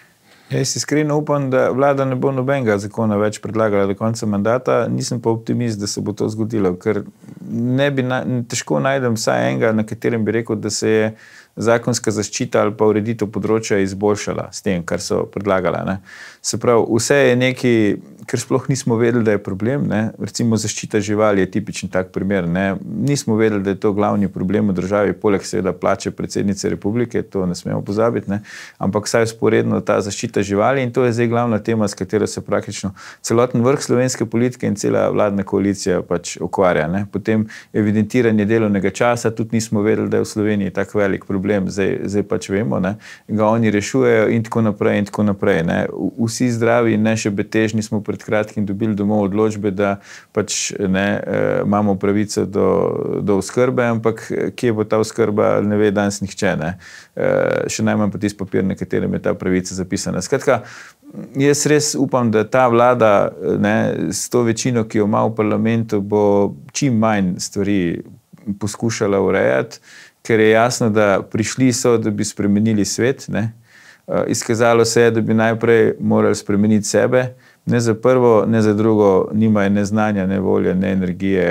Jaz iskreno upam, da vlada ne bo nobenega zakona več predlagala do konca mandata, nisem pa optimist, da se bo to zgodilo, ker ne bi na, težko najdem vsaj enega, na katerem bi rekel, da se je zakonska zaščita ali pa ureditev področja izboljšala s tem, kar so predlagala. Ne. Se pravi, vse je nekaj, ker sploh nismo vedeli, da je problem. Ne. Recimo zaščita živali je tipičen tak primer. Ne. Nismo vedeli, da je to glavni problem v državi, poleg seveda plače predsednice republike, to ne smemo pozabiti, ne. Ampak vsaj vzporedno ta zaščita živali in to je zdaj glavna tema, s katero se praktično celoten vrh slovenske politike in cela vladna koalicija pač ukvarja. Ne. Potem evidentiranje delovnega časa, tudi nismo vedeli, da je v Sloveniji tak velik problem. Zdaj, zdaj pač vemo, ne, ga oni rešujejo in tako naprej in tako naprej. Ne. Vsi zdravi in ne še betežni smo pred kratkim dobili domov odločbe, da pač ne, imamo pravico do, do oskrbe, ampak kje bo ta oskrba, ne ve danes nihče. Ne. Še najmanj pa tisti papir, na katerem je ta pravica zapisana. Skratka, jaz res upam, da ta vlada ne, s to večino, ki jo ima v parlamentu, bo čim manj stvari poskušala urejati, ker je jasno, da prišli so, da bi spremenili svet. Ne. Izkazalo se je, da bi najprej morali spremeniti sebe, ne za prvo, ne za drugo, nimajo ne znanja, ne volje, ne energije.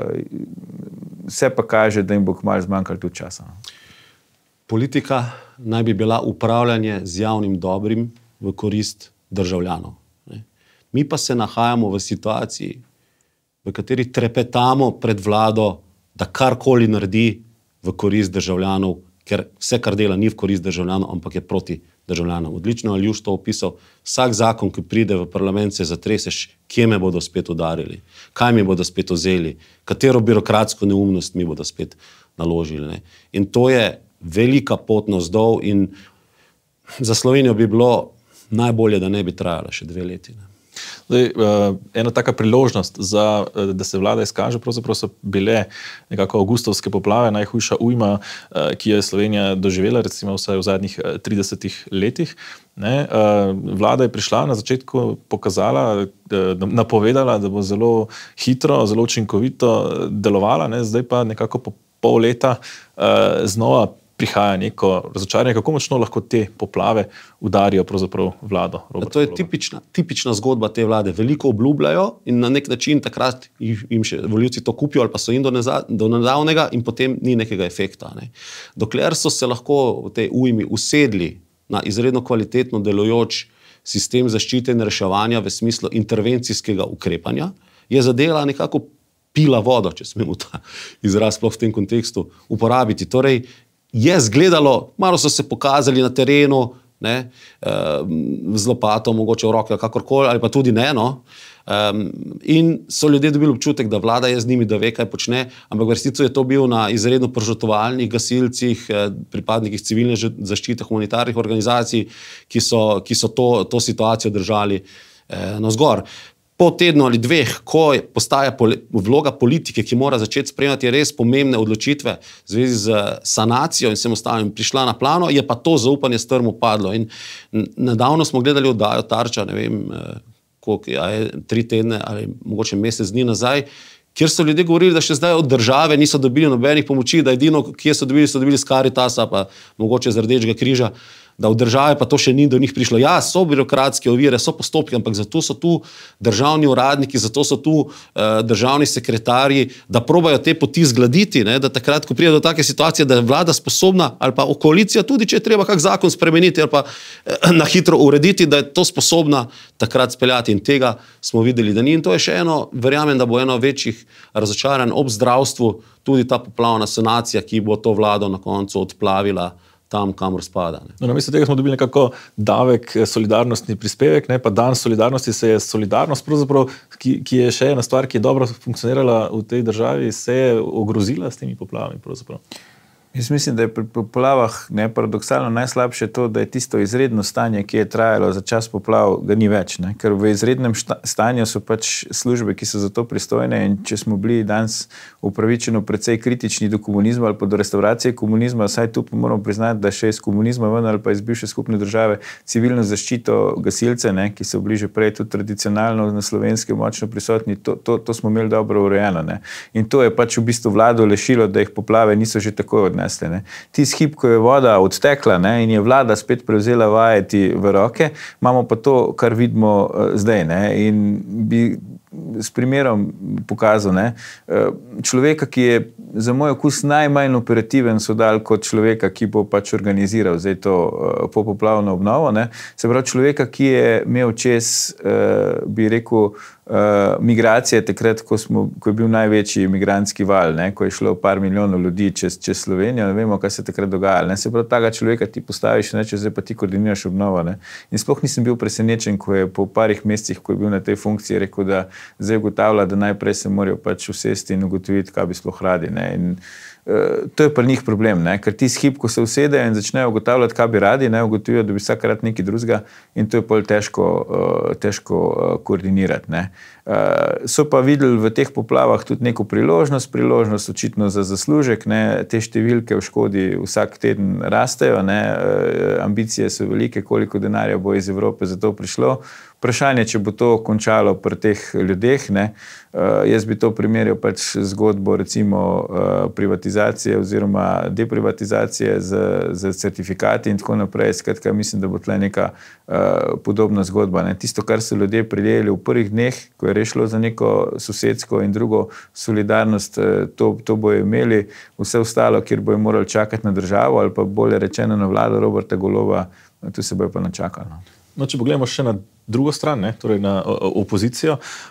Vse pa kaže, da jim bo kmalu zmanjkalo tudi časa. Politika naj bi bila upravljanje z javnim dobrim v korist državljanov. Ne. Mi pa se nahajamo v situaciji, v kateri trepetamo pred vlado, da karkoli naredi v korist državljanov, ker vse, kar dela, ni v korist državljanov, ampak je proti državljanom. Odlično je Aljuš to opisal. Vsak zakon, ki pride v parlament, se zatreseš, kje me bodo spet udarili, kaj mi bodo spet vzeli, katero birokratsko neumnost mi bodo spet naložili. Ne. In to je velika pot navzdol in za Slovenijo bi bilo najbolje, da ne bi trajala še dve leti. Ne. Zdaj, ena taka priložnost, za, da se vlada izkaže, pravzaprav so bile nekako avgustovske poplave, najhujša ujma, ki je Slovenija doživela, recimo vsaj v zadnjih tridesetih letih. Ne, vlada je prišla na začetku, pokazala, napovedala, da bo zelo hitro, zelo učinkovito delovala, ne, zdaj pa nekako po pol leta znova prihaja neko razočaranje, kako močno lahko te poplave udarijo pravzaprav vlado. Robert, to je tipična, tipična zgodba te vlade. Veliko obljubljajo in na nek način takrat jim še volivci to kupijo ali pa so jim do, neza, do nedavnega in potem ni nekega efekta. Ne. Dokler so se lahko v tej ujmi usedli na izredno kvalitetno delujoč sistem zaščite in reševanja v smislu intervencijskega ukrepanja, je zadela nekako pila vodo, če smemo ta izraz sploh v tem kontekstu uporabiti. Torej, je zgledalo, malo so se pokazali na terenu, ne, z lopato, mogoče v roke, kakorkoli, ali pa tudi ne, no. In so ljudje dobili občutek, da vlada je z njimi, da ve, kaj počne, ampak v resnici je to bil na izredno požrtvovalnih gasilcih, pripadnikih civilne zaščite, humanitarnih organizacij, ki so, ki so to, to situacijo držali navzgor. Po tednu ali dveh, ko postaja vloga politike, ki mora začeti sprejemati res pomembne odločitve v zvezi z sanacijo in vsem ostalim prišla na plano, je pa to zaupanje strmo padlo. In nedavno smo gledali oddajo Tarča, ne vem, koliko je, tri tedne ali mogoče mesec dni nazaj, kjer so ljudje govorili, da še zdaj od države niso dobili nobenih pomoči, da edino, kje so dobili, so dobili z Karitasa, pa mogoče z Rdečega križa, da v države pa to še ni do njih prišlo. Ja, so birokratske ovire, so postopki, ampak zato so tu državni uradniki, zato so tu uh, državni sekretarji, da probajo te poti zgladiti, ne, da takrat, ko pride do take situacije, da je vlada sposobna, ali pa koalicija tudi, če je treba kak zakon spremeniti, ali pa uh, na hitro urediti, da je to sposobna takrat speljati. In tega smo videli, da ni. In to je še eno, verjamem, da bo eno večjih razočaranj ob zdravstvu, tudi ta poplavna sanacija, ki bo to vlado na koncu odplavila tam, kamor spada. Ne. No, namesto tega smo dobili nekako davek, solidarnostni prispevek, ne, pa dan solidarnosti se je solidarnost, pravzaprav, ki, ki je še ena stvar, ki je dobro funkcionirala v tej državi, se je ogrozila s temi poplavami pravzaprav. Jaz mislim, da je pri poplavah ne, paradoksalno najslabše to, da je tisto izredno stanje, ki je trajalo za čas poplav, ga ni več. Ne? Ker v izrednem šta, stanju so pač službe, ki so za to pristojne in če smo bili danes upravičeno precej kritični do komunizma ali pa do restauracije komunizma, saj tu moramo priznati, da še iz komunizma ven ali pa iz bivše skupne države civilno zaščito gasilce, ne, ki so bili že prej tudi tradicionalno na Slovenskem močno prisotni, to, to, to smo imeli dobro urejeno. Ne? In to je pač v bistvu vlado lešilo, da jih poplave niso že tako odnesli. prinesle. Ne. Tisti hip, ko je voda odtekla, ne, in je vlada spet prevzela vajeti v roke, imamo pa to, kar vidimo uh, zdaj. Ne, in bi s primerom pokazal, ne, uh, človeka, ki je za moj okus najmanj operativen, so dal kot človeka, ki bo pač organiziral zdaj to uh, popoplavno obnovo. Ne. Se pravi, človeka, ki je imel čez, uh, bi rekel, Uh, migracije takrat, ko, smo, ko je bil največji migrantski val, ne, ko je šlo par milijonov ljudi čez, čez Slovenijo, ne vemo, kaj se takrat dogajalo. Se pravi, taga človeka ti postaviš, ne, če zdaj pa ti koordiniraš obnovo. Ne. In sploh nisem bil presenečen, ko je po parih mesecih, ko je bil na tej funkciji, rekel, da zdaj ugotavlja, da najprej se morajo pač usesti in ugotoviti, kaj bi sploh radi. Ne. In uh, to je pri njih problem, ne, ker ti hip, ko se usedejo in začnejo ugotavljati, kaj bi radi, ne, ugotovijo, da bi vsakrat nekaj drugega in to je pol težko, uh, težko uh, koordinirati. Ne. Uh, so pa videli v teh poplavah tudi neko priložnost, priložnost očitno za zaslužek, ne, te številke v Škodi vsak teden rastejo, ne, uh, ambicije so velike, koliko denarja bo iz Evrope za to prišlo. Vprašanje, če bo to končalo pri teh ljudeh, ne. Uh, jaz bi to primerjal pač zgodbo recimo uh, privatizacije oziroma deprivatizacije z, z certifikati in tako naprej. Skratka, mislim, da bo tle neka uh, podobna zgodba. Ne. Tisto, kar so ljudje prijeli v prvih dneh, ko je rešilo za neko sosedsko in drugo solidarnost, to, to bojo imeli, vse ostalo, kjer bojo morali čakati na državo ali pa bolje rečeno na vlado Roberta Goloba, tu se bojo pa načakali. No. No, če pogledamo še na drugo stran, ne, torej na opozicijo,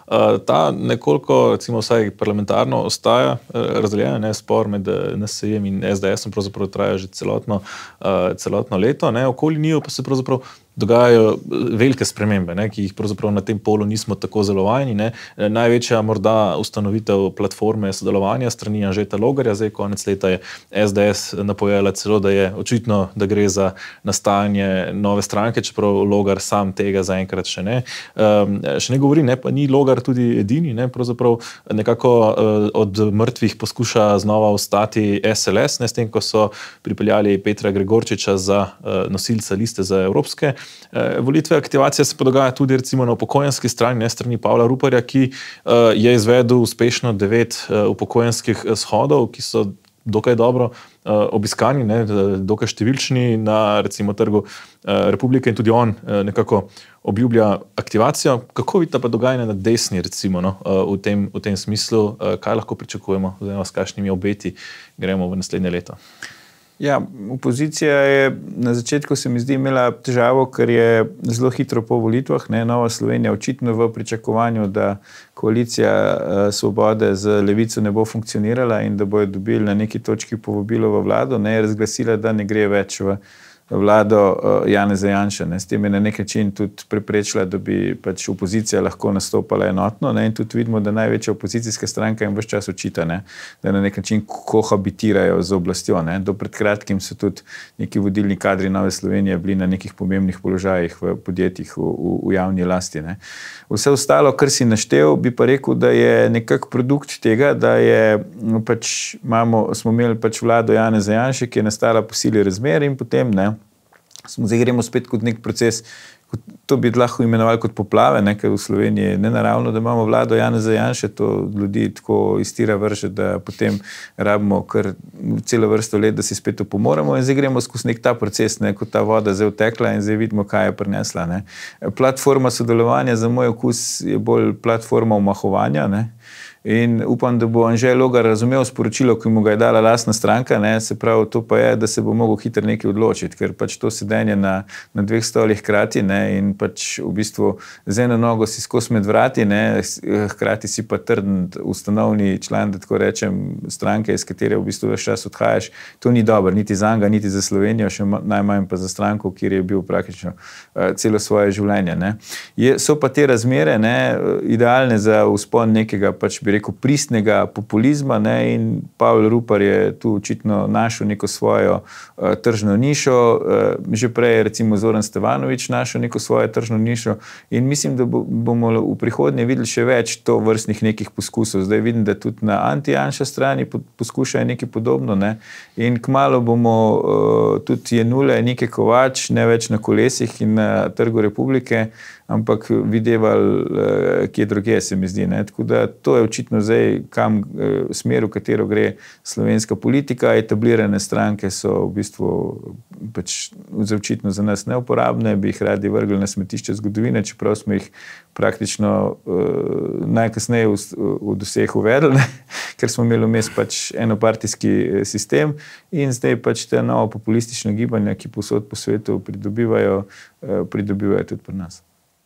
ta nekoliko, recimo vsaj parlamentarno, ostaja razdeljena, ne, spor med N S I-jem in S D S-om pravzaprav traja že celotno, celotno leto, ne, okoli njiju pa se pravzaprav dogajajo velike spremembe, ne, ki jih pravzaprav na tem polu nismo tako zelo vajeni, ne. Največja morda ustanovitev platforme sodelovanja strani Anžeta Logarja, zdaj konec leta je S D S napovedala celo, da je očitno, da gre za nastajanje nove stranke, čeprav Logar sam tega zaenkrat še ne. Um, še ne govori, ne, pa ni Logar tudi edini, ne, pravzaprav nekako uh, od mrtvih poskuša znova ostati S L S, ne, s tem, ko so pripeljali Petra Gregorčiča za uh, nosilca liste za evropske volitve. Aktivacija se pa dogaja tudi recimo na upokojenski strani, ne, strani Pavla Ruparja, ki uh, je izvedel uspešno devet uh, upokojenskih shodov, ki so dokaj dobro uh, obiskani, ne, dokaj številčni na recimo trgu uh, Republike in tudi on uh, nekako obljublja aktivacijo. Kako vidite pa dogajanje na desni recimo, no, uh, v, tem, v tem smislu, uh, kaj lahko pričakujemo, oziroma s kakšnimi obeti gremo v naslednje leto? Ja, opozicija je na začetku se mi zdi imela težavo, ker je zelo hitro po volitvah, ne, Nova Slovenija očitno v pričakovanju, da koalicija uh, Svobode z Levico ne bo funkcionirala in da bojo dobili na neki točki povabilo v vlado, ne, je razglasila, da ne gre več v vlado uh, Janeza Janše. Ne. S tem je na nek način tudi preprečila, da bi pač opozicija lahko nastopala enotno, ne. In tudi vidimo, da največja opozicijska stranka jim ves čas očita, ne, da na nek način kohabitirajo z oblastjo. Ne. Do pred kratkim so tudi neki vodilni kadri Nove Slovenije bili na nekih pomembnih položajih v podjetjih v, v, v javni lasti. Ne. Vse ostalo, kar si naštel, bi pa rekel, da je nekak produkt tega, da je, no, pač imamo, smo imeli pač vlado Janeza Janše, ki je nastala po sili razmer in potem, ne, smo zdaj gremo spet kot nek proces, to bi lahko imenovali kot poplave, ne, ker v Sloveniji je nenaravno, da imamo vlado Janeza Janše, to ljudi tako iztira vrže, da potem rabimo kar celo vrsto let, da si spet upomoramo in zdaj gremo skozi nek ta proces, ne, kot ta voda zdaj utekla in zdaj vidimo, kaj je prinesla. Ne. Platforma sodelovanja za moj okus je bolj platforma omahovanja, ne. In upam, da bo Anže Logar razumel sporočilo, ki mu ga je dala lastna stranka, ne, se pravi, to pa je, da se bo mogel hitro nekaj odločiti, ker pač to sedenje na, na dveh stolih hkrati, ne, in pač v bistvu z eno nogo si skozi med vrati, ne, hkrati si pa trden ustanovni član, da tako rečem, stranke, iz katere v bistvu ves čas odhajaš, to ni dobro, niti za njega, niti za Slovenijo, še najmanj pa za stranko, kjer je bil praktično uh, celo svoje življenje. Ne. Je, so pa te razmere, ne, idealne za vzpon nekega pač bi rekel, pristnega populizma, ne, in Pavel Rupar je tu očitno našel neko svojo uh, tržno nišo, uh, že prej je recimo Zoran Stevanović našel neko svojo tržno nišo in mislim, da bo, bomo v prihodnje videli še več to vrstnih nekih poskusov. Zdaj vidim, da tudi na anti-Janša strani poskušajo nekaj podobno, ne, in kmalu bomo uh, tudi Jenule, Nike Kovač, ne več na kolesih in na Trgu Republike, ampak videvali kje druge, se mi zdi. Ne. Tako da to je očitno zdaj, kam smer, v katero gre slovenska politika. Etablirane stranke so v bistvu pač očitno za nas neuporabne, bi jih radi vrgli na smetišče zgodovine, čeprav smo jih praktično uh, najkasneje od vseh uvedli, ne? Ker smo imeli vmes pač enopartijski sistem in zdaj pač te novo populistične gibanja, ki povsod po svetu pridobivajo, uh, pridobivajo tudi pri nas.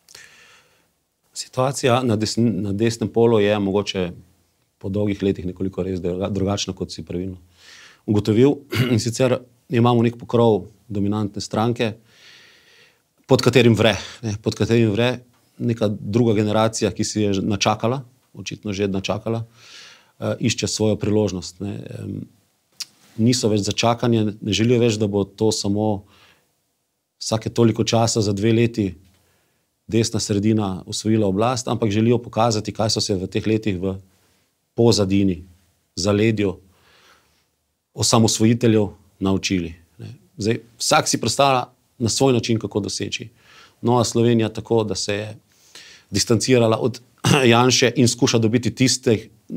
Situacija na, desn, na desnem polu je mogoče po dolgih letih nekoliko res drugačna, kot si pravilno ugotovil. In sicer imamo nek pokrov dominantne stranke, pod katerim vre, ne, pod katerim vre neka druga generacija, ki si je načakala, očitno že načakala, uh, išče svojo priložnost. Ne. Um, niso več za čakanje, ne želijo več, da bo to samo vsake toliko časa za dve leti desna sredina osvojila oblast, ampak želijo pokazati, kaj so se v teh letih v pozadini, zaledju osamosvojiteljev naučili. Ne. Zdaj, vsak si predstavlja na svoj način, kako doseči. Nova Slovenija tako, da se je distancirala od Janše in skuša dobiti tiste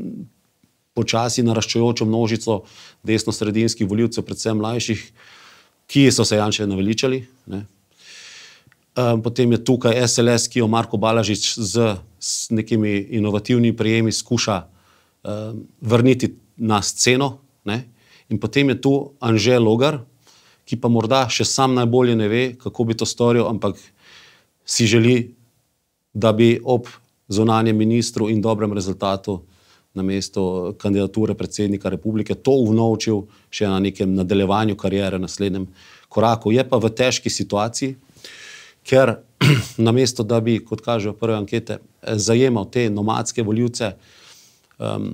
počasi naraščajočo množico desno-sredinskih volivcev, predvsem mlajših, ki so se Janše naveličali. Ne. Potem je tukaj S L S, ki jo Marko Balažič z, z nekimi inovativnimi prijemi skuša uh, vrniti na sceno. Ne. In potem je tu Anže Logar, ki pa morda še sam najbolje ne ve, kako bi to storil, ampak si želi, da bi ob zunanjem ministru in dobrem rezultatu na mesto kandidature predsednika republike to unovčil še na nekem nadaljevanju kariere, naslednjem koraku. Je pa v težki situaciji, ker na mesto, da bi, kot kažejo prve ankete, zajemal te nomadske volivce, um,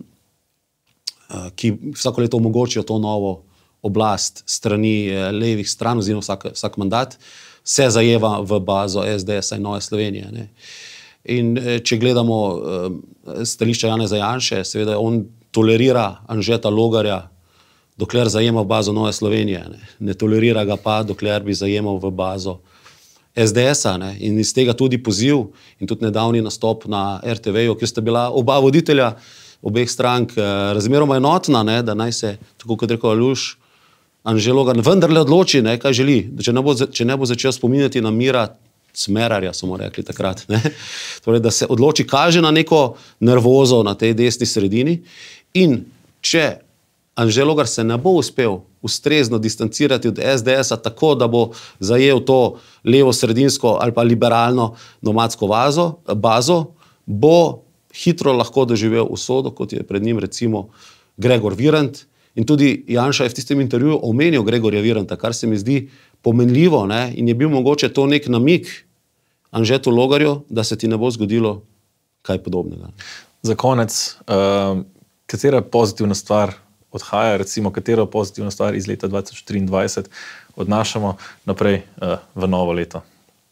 ki vsako leto omogočijo to novo oblast strani levih stran, oziroma vsak, vsak mandat, se zajeva v bazo S D S-a in Nove Slovenije. Ne. In če gledamo uh, stališča Janeza Janše, seveda on tolerira Anžeta Logarja, dokler zajema v bazo Nove Slovenije. Ne, ne tolerira ga pa, dokler bi zajemal v bazo S D S-a. Ne. In iz tega tudi poziv in tudi nedavni nastop na R T V-ju, kjer sta bila oba voditelja obeh strank uh, razmeroma enotna, ne, da naj se, tako kot rekel Aljuš, Anže Logar vendarle odloči, ne, kaj želi. Če ne bo, če ne bo začel spominjati na Mira Smerarja, smo rekli takrat. Ne. Torej, da se odloči, kaže na neko nervozo na tej desni sredini. In če Anže Logar se ne bo uspel ustrezno distancirati od S D S-a tako, da bo zajel to levo-sredinsko ali pa liberalno nomadsko vazo, bazo, bo hitro lahko doživel usodo, kot je pred njim recimo Gregor Virant. In tudi Janša je v tistem intervjuju omenil Gregorja Viranta, kar se mi zdi pomenljivo, ne? In je bil mogoče to nek namig Anžetu Logarju, da se ti ne bo zgodilo kaj podobnega. Za konec, uh, katera pozitivna stvar odhaja, recimo katero pozitivno stvar iz leta dva tisoč triindvajset odnašamo naprej uh, v novo leto?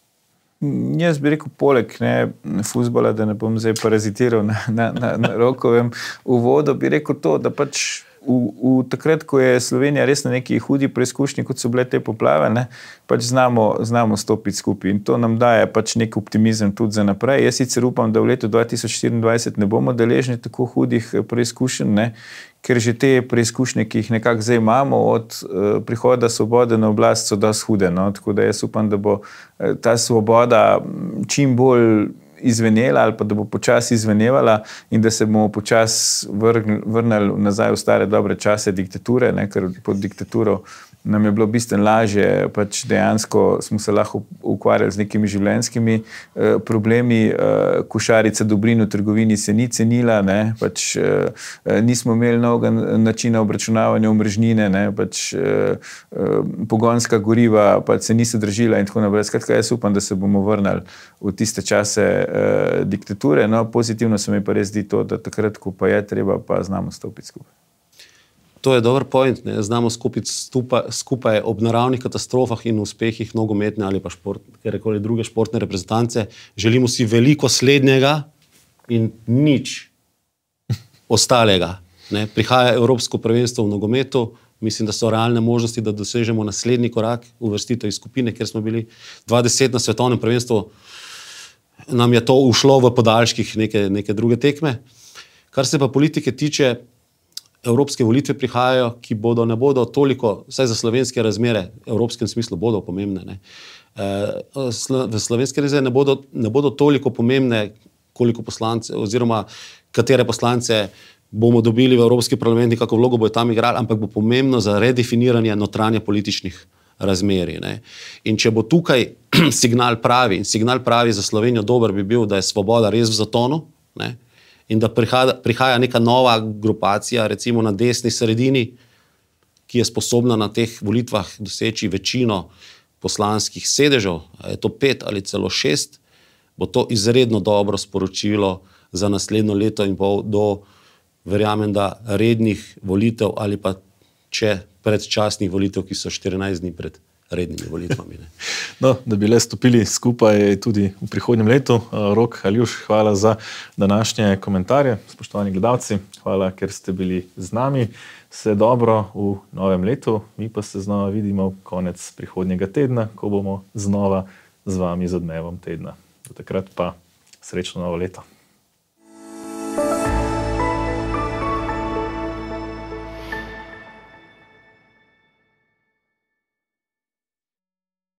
Jaz bi rekel, poleg ne, fuzbola, da ne bom zdaj parazitiral na, na, na, na Rokovem uvodu, bi rekel to, da pač V, v takrat, ko je Slovenija res na neki hudi preizkušnji, kot so bile te poplave, ne, pač znamo, znamo stopiti skupaj in to nam daje pač nek optimizem tudi za naprej. Jaz sicer upam, da v letu dva tisoč štiriindvajset ne bomo deležni tako hudih preizkušenj, ne, ker že te preizkušnje, ki jih nekako zdaj imamo od uh, prihoda svobode na oblast, so dosti hude. No, tako da jaz upam, da bo uh, ta svoboda čim bolj izvenela ali pa da bo počasi izvenevala in da se bomo počasi vrnili nazaj v stare dobre čase diktature, ne, ker pod diktaturo nam je bilo bistveno lažje, pač dejansko smo se lahko ukvarjali z nekimi življenjskimi eh, problemi, eh, košarica dobrin v trgovini se ni cenila, ne, pač eh, nismo imeli novega načina obračunavanja omrežnine, ne, pač eh, pogonska goriva pač se niso držila in tako naprej. Skratka, jaz upam, da se bomo vrnili v tiste čase eh, diktature. No, pozitivno se mi pa res zdi to, da takrat, ko pa je treba, pa znamo stopiti skupaj. To je dober point, ne? Znamo skupiti stupa, skupaj ob naravnih katastrofah in uspehih nogometne ali pa šport, kjerkoli druge športne reprezentance. Želimo si veliko slednjega in nič ostalega. Ne? Prihaja Evropsko prvenstvo v nogometu, mislim, da so realne možnosti, da dosežemo naslednji korak, uvrstitev iz skupine, kjer smo bili dvajset na svetovnem prvenstvu. nam je to ušlo v podaljških neke, neke druge tekme. Kar se pa politike tiče, evropske volitve prihajajo, ki bodo, ne bodo toliko, vsaj za slovenske razmere, v evropskem smislu bodo pomembne. Ne. V slovenske razmere ne bodo, ne bodo toliko pomembne, koliko poslance, oziroma katere poslance bomo dobili v Evropski parlament, kako vlogo bojo tam igrali, ampak bo pomembno za redefiniranje notranje političnih razmerij. Ne. In če bo tukaj signal pravi, in signal pravi za Slovenijo dober bi bil, da je svoboda res v zatonu, ne, in da prihaja, prihaja neka nova grupacija, recimo na desni sredini, ki je sposobna na teh volitvah doseči večino poslanskih sedežev, je to pet ali celo šest, bo to izredno dobro sporočilo za naslednjo leto in pol do, verjamem, da rednih volitev ali pa če predčasnih volitev, ki so štirinajst dni pred rednimi volitvami. Ne. No, da bi le stopili skupaj tudi v prihodnjem letu. Rok, Aljuš, hvala za današnje komentarje. Spoštovani gledalci, hvala, ker ste bili z nami. Vse dobro v novem letu. Mi pa se znova vidimo konec prihodnjega tedna, ko bomo znova z vami z odmevom tedna. Do takrat pa srečno novo leto.